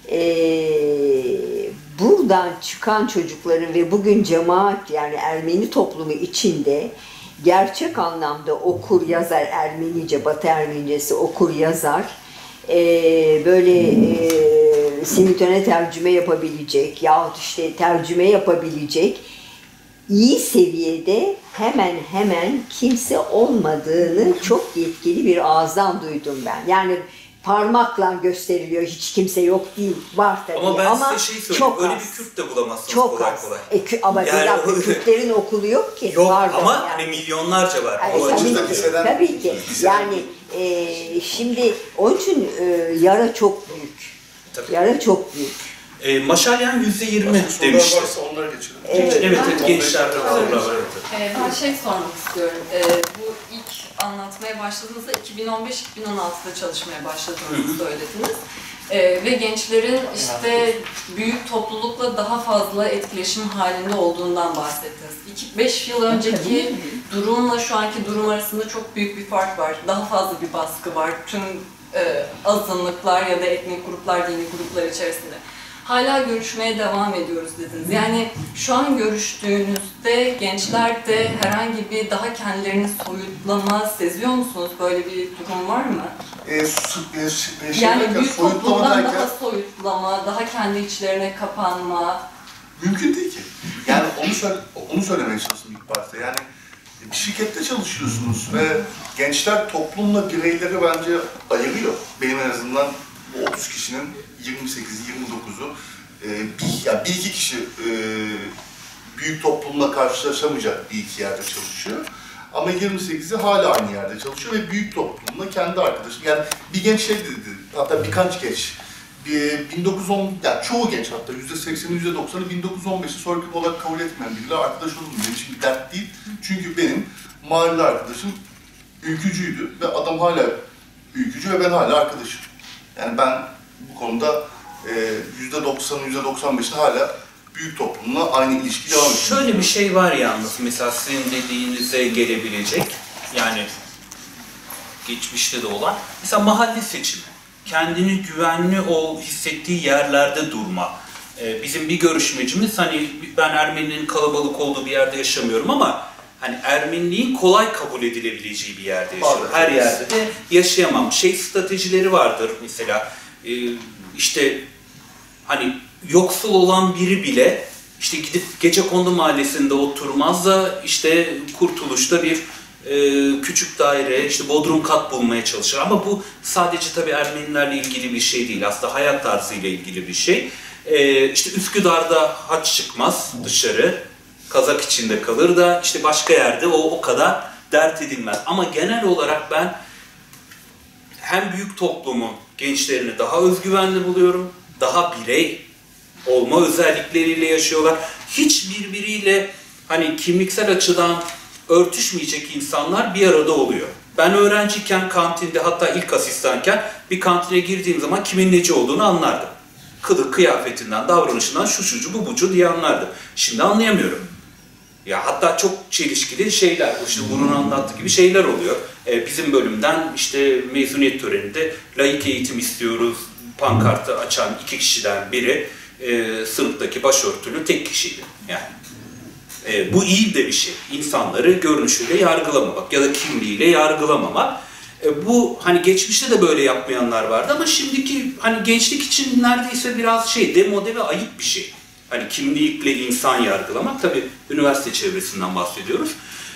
Speaker 4: Buradan çıkan çocukların ve bugün cemaat yani Ermeni toplumu içinde gerçek anlamda okur yazar Ermenice, Batı Ermenicesi okur yazar. Böyle simultane tercüme yapabilecek yahut işte tercüme yapabilecek iyi seviyede hemen kimse olmadığını çok yetkili bir ağızdan duydum ben. Yani parmakla gösteriliyor, hiç kimse yok değil, var tabii
Speaker 2: Ama ben
Speaker 4: ama
Speaker 2: size şey söyleyeyim,
Speaker 4: çok
Speaker 2: öyle
Speaker 4: az.
Speaker 2: bir Kürt de bulamazsınız
Speaker 4: Çok
Speaker 2: kolay
Speaker 4: az.
Speaker 2: kolay.
Speaker 4: Ama
Speaker 2: Yani
Speaker 4: Kürtlerin okulu yok ki.
Speaker 2: Yok
Speaker 4: Var
Speaker 2: ama
Speaker 4: yani.
Speaker 2: hani milyonlarca var.
Speaker 4: Ay,
Speaker 2: O açıdan.
Speaker 4: tabii ki. Yani şimdi onun için yara çok büyük.
Speaker 2: Tabii.
Speaker 4: Yara çok büyük.
Speaker 2: Maşalyan %20
Speaker 3: Sorular
Speaker 2: demişti.
Speaker 3: varsa onlara geçelim.
Speaker 2: Evet, gençlerden sorular var.
Speaker 8: Ben şey sormak istiyorum. Bu ilk anlatmaya başladığınızda 2015-2016'da çalışmaya başladığınızı söylediniz. Ve gençlerin işte büyük toplulukla daha fazla etkileşim halinde olduğundan bahsettiniz. 5 yıl önceki durumla şu anki durum arasında çok büyük bir fark var. Daha fazla bir baskı var tüm azınlıklar ya da etnik gruplar, dini gruplar içerisinde. Hala görüşmeye devam ediyoruz dediniz. Yani şu an görüştüğünüzde gençlerde herhangi bir daha kendilerini soyutlama seziyor musunuz? Böyle bir durum var mı? Yani büyük toplumdan daha soyutlama, daha kendi içlerine kapanma.
Speaker 3: Mümkün değil ki. Yani onu söylemeye çalıştım ilk başta. Yani bir şirkette çalışıyorsunuz ve gençler toplumla bireyleri bence ayırıyor. Benim en azından bu 30 kişinin 28-29'u bir iki kişi büyük toplumla karşılaşamayacak bir iki yerde çalışıyor. Ama 28'i hala aynı yerde çalışıyor ve büyük toplumla kendi arkadaşım. Yani bir genç şey dedi, hatta birkaç genç. 1910, yani çoğu genç hatta %80'i %90'ı 1915'i soykırım olarak kabul etmeyen biriyle arkadaş oldum. Benim için bir dert değil. Çünkü benim mahalle arkadaşım ülkücüydü ve adam hala ülkücü ve ben hala arkadaşım. Yani ben bu konuda %90'ı %95'i hala büyük toplumla aynı ilişki devam ediyor.
Speaker 2: Şöyle bir şey var yalnız, mesela sizin dediğinize gelebilecek, yani geçmişte de olan, mesela mahalle seçimi. Kendini güvenli hissettiği yerlerde durma. Bizim bir görüşmecimiz, hani ben Ermeninin kalabalık olduğu bir yerde yaşamıyorum ama hani Ermeniliğin kolay kabul edilebileceği bir yerde yaşıyorum. Her yerde de yaşayamam. Stratejileri vardır mesela, işte hani yoksul olan biri bile işte gidip Gecekondu Mahallesi'nde oturmaz da işte Kurtuluş'ta bir küçük daire, işte bodrum kat bulmaya çalışır. Ama bu sadece tabii Ermenilerle ilgili bir şey değil, aslında hayat tarzıyla ilgili bir şey. İşte Üsküdar'da haç çıkmaz dışarı, kazak içinde kalır da işte başka yerde o kadar dert edilmez. Ama genel olarak ben hem büyük toplumun gençlerini daha özgüvenli buluyorum, daha birey olma özellikleriyle yaşıyorlar. Hiç birbiriyle hani kimliksel açıdan örtüşmeyecek insanlar bir arada oluyor. Ben öğrenciyken kantinde, hatta ilk asistanken bir kantine girdiğim zaman kimin neci olduğunu anlardım. Kılık kıyafetinden, davranışından şucu bu bucu diye anlardım. Şimdi anlayamıyorum. Ya hatta çok çelişkili şeyler, işte bunun anlattığı gibi şeyler oluyor. Bizim bölümden işte mezuniyet töreninde laik eğitim istiyoruz pankartı açan 2 kişiden biri sınıftaki başörtülü tek kişiydi. Yani bu iyi de bir şey. İnsanları görünüşüyle yargılamamak ya da kimliğiyle yargılamamak. Bu hani geçmişte de böyle yapmayanlar vardı ama şimdiki hani gençlik için neredeyse biraz demode ve ayıp bir şey. Hani kimlikle insan yargılamak, tabii üniversite çevresinden bahsediyoruz.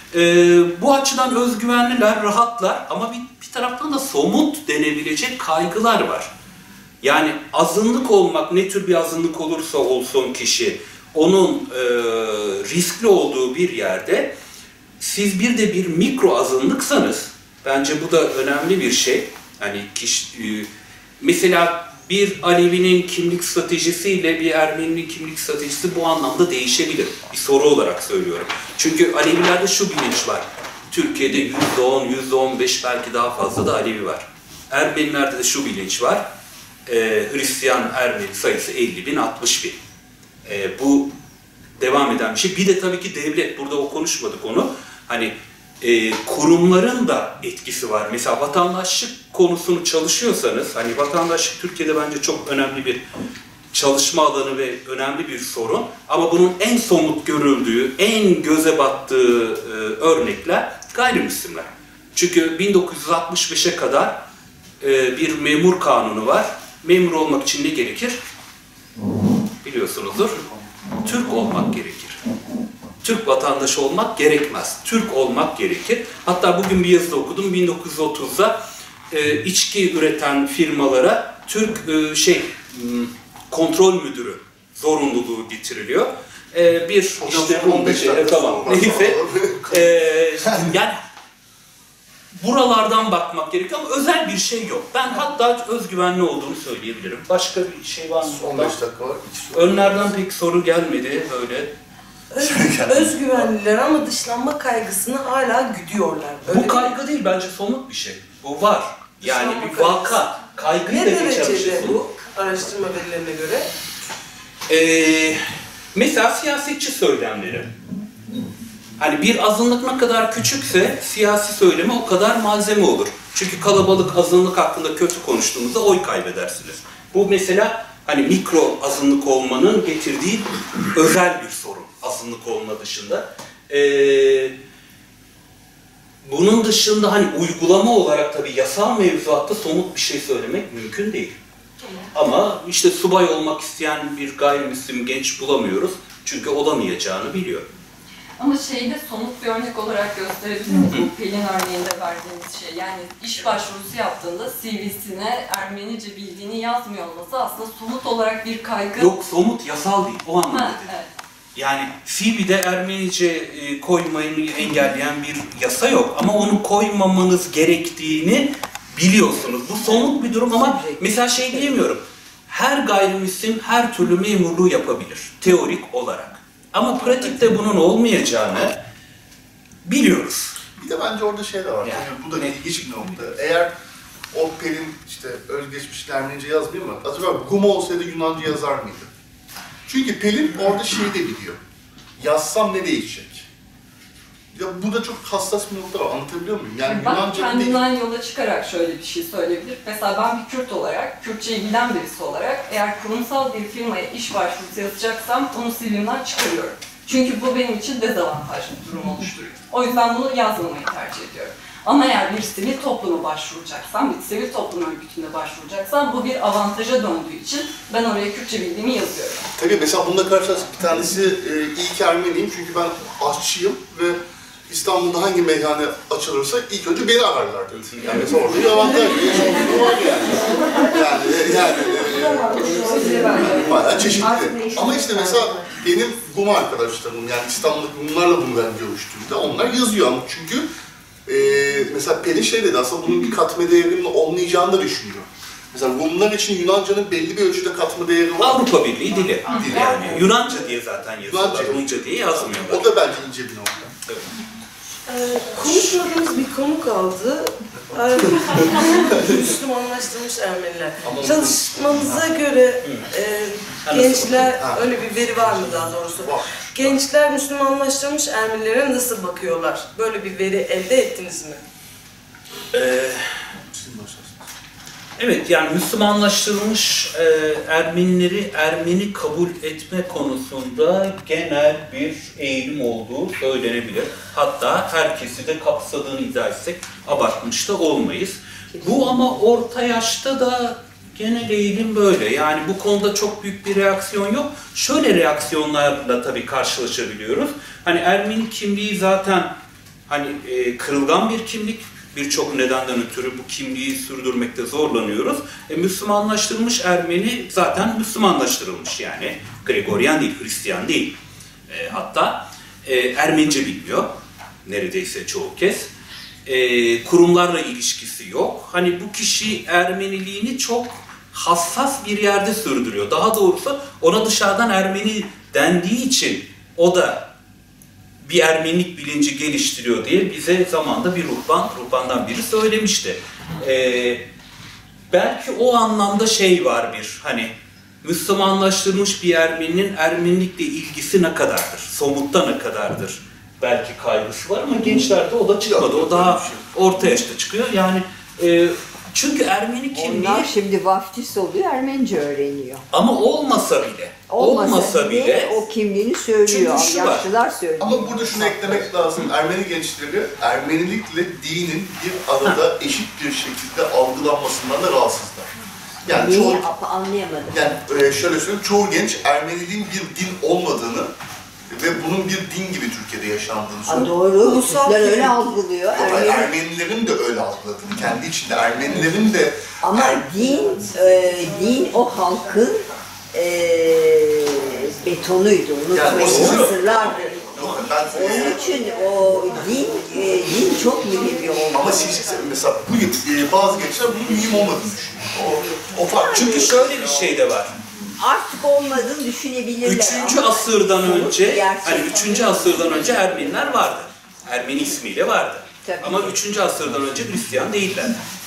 Speaker 2: Bu açıdan özgüvenliler, rahatlar ama bir taraftan da somut denebilecek kaygılar var. Yani azınlık olmak, ne tür bir azınlık olursa olsun kişi, onun riskli olduğu bir yerde siz bir de bir mikro azınlıksanız, bence bu da önemli bir şey. Hani mesela bir Alevi'nin kimlik stratejisiyle bir Ermeni'nin kimlik stratejisi bu anlamda değişebilir. Bir soru olarak söylüyorum. Çünkü Alevilerde şu bilinç var. Türkiye'de %10, %15 belki daha fazla da Alevi var. Ermenilerde de şu bilinç var. Hristiyan Ermeni sayısı 50.000, 60.000. Bu devam eden bir şey. Bir de tabii ki devlet, burada konuşmadık onu. Hani kurumların da etkisi var. Mesela vatandaşlık konusunu çalışıyorsanız, hani vatandaşlık Türkiye'de bence çok önemli bir çalışma alanı ve önemli bir sorun. Ama bunun en somut görüldüğü, en göze battığı örnekler gayrimüslimler. Çünkü 1965'e kadar bir memur kanunu var. Memur olmak için ne gerekir? Biliyorsunuzdur. Türk olmak gerekir. Türk vatandaşı olmak gerekmez. Türk olmak gerekir. Hatta bugün bir yazıda okudum. 1930'da içki üreten firmalara Türk kontrol müdürü zorunluluğu getiriliyor. Bir işte 15 tamam. Neyse. Yani buralardan bakmak gerekiyor ama özel bir şey yok. Ben hatta özgüvenli olduğunu söyleyebilirim. Başka bir şey var mı?
Speaker 3: 15 dakika var.
Speaker 2: Önlerden pek soru gelmedi böyle.
Speaker 1: Özgüvenliler ama dışlanma kaygısını hala güdüyorlar.
Speaker 2: Bu kaygı değil, bence somut bir şey. Bu var. Yani bir vaka. Kaygıyı da
Speaker 1: Ne
Speaker 2: geçen bir şey.
Speaker 1: derecede bu araştırma verilerine göre?
Speaker 2: Mesela siyasetçi söylemleri. Hani bir azınlık ne kadar küçükse siyasi söyleme o kadar malzeme olur. Çünkü kalabalık azınlık hakkında kötü konuştuğunuzda oy kaybedersiniz. Bu mesela hani mikro azınlık olmanın getirdiği özel bir sorun. Azınlık olma dışında. Bunun dışında hani uygulama olarak tabii yasal mevzuatta somut bir şey söylemek mümkün değil. Ama işte subay olmak isteyen bir gayrimüslim genç bulamıyoruz. Çünkü olamayacağını biliyor.
Speaker 8: Ama şeyde somut bir örnek olarak gösterebiliriz bu Pelin örneğinde verdiğimiz şey. Yani iş başvurusu yaptığında CV'sine Ermenice bildiğini yazmıyor olması aslında somut olarak bir kaygı.
Speaker 2: Yok, somut, yasal değil. O anlamda değil.
Speaker 8: Evet.
Speaker 2: Yani CV'de Ermenice koymayı engelleyen bir yasa yok. Ama onu koymamanız gerektiğini biliyorsunuz. Bu somut bir durum ama mesela şey diyemiyorum. Her gayrimüslim her türlü memurluğu yapabilir. Teorik olarak. Ama pratikte bunun olmayacağını biliyoruz.
Speaker 3: Bir de bence orada şey de var. Yani bu da ilginç bir nokta. Eğer o Pelin işte özgeçmişli Ermenice yazmıyor mu? Acaba Guma olsaydı Yunanca yazar mıydı? Çünkü Pelin orada şeyi de biliyor. Yazsam ne değişecek? Ya bu da çok hassas bir nokta var. Anlatabiliyor muyum? Yani
Speaker 8: Ben
Speaker 3: Yunanca
Speaker 8: kendimden yola çıkarak şöyle bir şey söyleyebilirim. Mesela ben bir Kürt olarak, Kürtçeyi bilen birisi olarak eğer kurumsal bir firmaya iş başvurusu yazacaksam onu CV'mden çıkarıyorum. Çünkü bu benim için dezavantajlı bir durum oluşturuyor. O yüzden bunu yazmamayı tercih ediyorum. Ama eğer bir sivil topluma başvuracaksam, bir sivil toplum örgütüne başvuracaksam bu bir avantaja döndüğü için ben oraya Kürtçe bildiğimi yazıyorum.
Speaker 3: Tabii mesela bununla karşılaştık. Bir tanesi iyi ki Ermeniyim çünkü ben aşçıyım ve İstanbul'da hangi meyhane açılırsa ilk önce beni ararlar. Yani mesela orada bir avantaj var yani. Bayağı çeşitli. Ama işte mesela benim Guma arkadaşlarım, yani İstanbul'daki bunlarla bunu ben görüştüğümde onlar yazıyor ama çünkü mesela Pelin şey dedi, aslında bunun bir katma değerinin olmayacağını da düşünüyor. Mesela Rumlar için Yunanca'nın belli bir ölçüde katma değeri var.
Speaker 2: Avrupa Birliği dili. Yani Yunanca diye zaten yazıyorlar, Rumca diye yazmıyorlar.
Speaker 3: O da bence ince bir nokta.
Speaker 2: Evet.
Speaker 1: Konuşmadığımız bir konu kaldı. Müslümanlaştırılmış Ermeniler. Çalışmanıza göre gençler, öyle bir veri var mı daha doğrusu? Gençler Müslümanlaştırılmış Ermenilere nasıl bakıyorlar? Böyle bir veri elde ettiniz mi?
Speaker 2: Evet, yani Müslümanlaştırılmış Ermenileri Ermeni kabul etme konusunda genel bir eğilim olduğu söylenebilir. Hatta herkesi de kapsadığını iddia etsek abartmış da olmayız. Bu ama orta yaşta da genel eğilim böyle. Yani bu konuda çok büyük bir reaksiyon yok. Şöyle reaksiyonlarla tabii karşılaşabiliyoruz. Hani Ermeni kimliği zaten hani kırılgan bir kimlik, birçok nedenden ötürü bu kimliği sürdürmekte zorlanıyoruz. Müslümanlaştırılmış Ermeni zaten Müslümanlaştırılmış, yani Gregorian değil, Hristiyan değil. Hatta Ermenice bilmiyor neredeyse çoğu kez. Kurumlarla ilişkisi yok. Hani bu kişi Ermeniliğini çok hassas bir yerde sürdürüyor. Daha doğrusu ona dışarıdan Ermeni dendiği için o da bir Ermenilik bilinci geliştiriyor diye bize zamanda bir ruhbandan biri söylemişti. Belki o anlamda şey var, bir hani Müslümanlaştırılmış bir Ermeninin Ermenilikle ilgisi ne kadardır, somutta ne kadardır belki kaygısı var ama gençlerde o da çıkmadı. O daha orta yaşta çıkıyor. Yani çünkü Ermeni kimliği...
Speaker 4: Onlar şimdi vaftiz oluyor, Ermenice öğreniyor.
Speaker 2: Ama olmasa bile
Speaker 4: o kimliğini söylüyor. Yaşlılar söylüyor.
Speaker 3: Ama burada şunu eklemek lazım. Ermeni gençleri Ermenilikle dinin bir arada eşit bir şekilde algılanmasından da rahatsızlar. Yani
Speaker 4: Neyi anlayamadım.
Speaker 3: Yani şöyle söyleyeyim, çoğu genç Ermeniliğin bir din olmadığını ve bunun bir din gibi Türkiye'de yaşandığını söylüyor.
Speaker 4: Doğru, Türkler öyle algılıyor.
Speaker 3: Ermenilerin de öyle algıladığını, kendi içinde Ermenilerin de...
Speaker 4: Ama din o halkın betonuydu,
Speaker 3: Yani
Speaker 4: asırlardır. Onun için o din çok mühim bir olmalı.
Speaker 3: Ama siz mesela bazı gençler bunun mühim olmadığını düşünüyor. O farklı.
Speaker 2: Çünkü şöyle bir şey de var.
Speaker 4: Artık olmadığını düşünebilirler.
Speaker 2: 3. asırdan önce, hani 3. asırdan önce Ermeniler vardı. Ermeni ismiyle vardı.
Speaker 4: Tabii.
Speaker 2: Ama 3. asırdan önce Hristiyan değiller.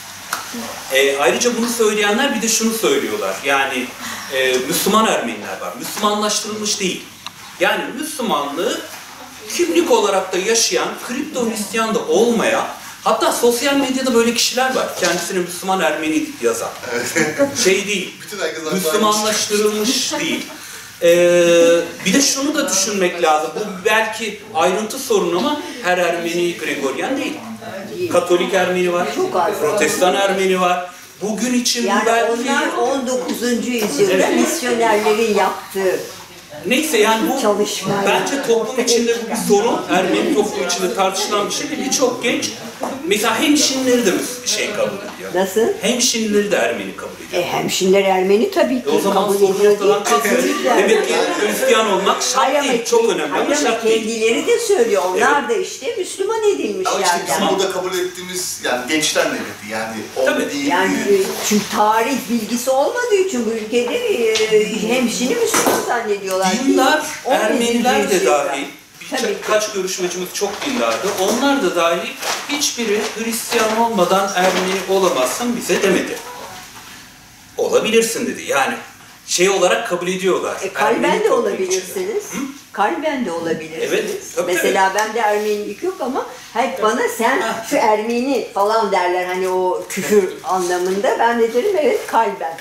Speaker 2: Ayrıca bunu söyleyenler bir de şunu söylüyorlar. Yani Müslüman Ermeniler var. Müslümanlaştırılmış değil. Yani Müslümanlığı kimlik olarak da yaşayan, kripto Hristiyan da olmayan, hatta sosyal medyada böyle kişiler var. Kendisini Müslüman Ermeni yazan. Şey değil, Müslümanlaştırılmış değil. Bir de şunu da düşünmek lazım. Bu belki ayrıntı sorun ama her Ermeni Gregorian değil. Katolik Ermeni var, Protestan Ermeni var. Bugün için
Speaker 4: yani
Speaker 2: bu belki...
Speaker 4: onlar 19. yüzyılda misyonerlerin yaptığı.
Speaker 2: Neyse yani bu
Speaker 4: çalışma
Speaker 2: bence toplum içinde bu bir sorun. Ermeni toplum içinde tartışılan bir şey. Birçok genç mesela hemşinleri de şey kabul ediyor.
Speaker 4: Nasıl?
Speaker 2: Hemşinleri de Ermeni kabul ediyor.
Speaker 4: Hemşinler Ermeni tabii ki
Speaker 2: O zaman
Speaker 4: kabul ediyor değil.
Speaker 2: demek ki Hristiyan olmak şart değil. Çok önemli ama şart değil.
Speaker 4: Kendileri de söylüyor. Onlar da işte Müslüman edilmişler.
Speaker 3: Ama işte bizim burada kabul ettiğimiz yani gençler neveti yani o değil.
Speaker 4: Yani çünkü tarih bilgisi olmadığı için bu ülkede hemşini Müslüman zannediyorlar.
Speaker 2: Dindar Ermeniler de dahil. Kaç görüşmecimiz çok dindardı. Onlar da dahil hiçbiri Hristiyan olmadan Ermeni olamazsın bize demedi. Olabilirsin dedi. Yani şey olarak kabul ediyorlar.
Speaker 4: Kalben de olabilirsiniz. Kalben de olabilirsiniz.
Speaker 2: Evet, tabii,
Speaker 4: mesela bende Ermenilik yok ama hep bana sen şu Ermeni falan derler hani o küfür anlamında. Ben de derim evet kalben.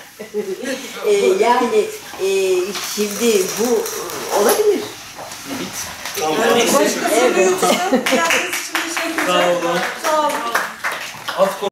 Speaker 4: Yani şimdi bu olabilir.
Speaker 1: Başka soru yoksa geldiğiniz için teşekkürler.
Speaker 2: Sağ olun.
Speaker 1: Sağ olun.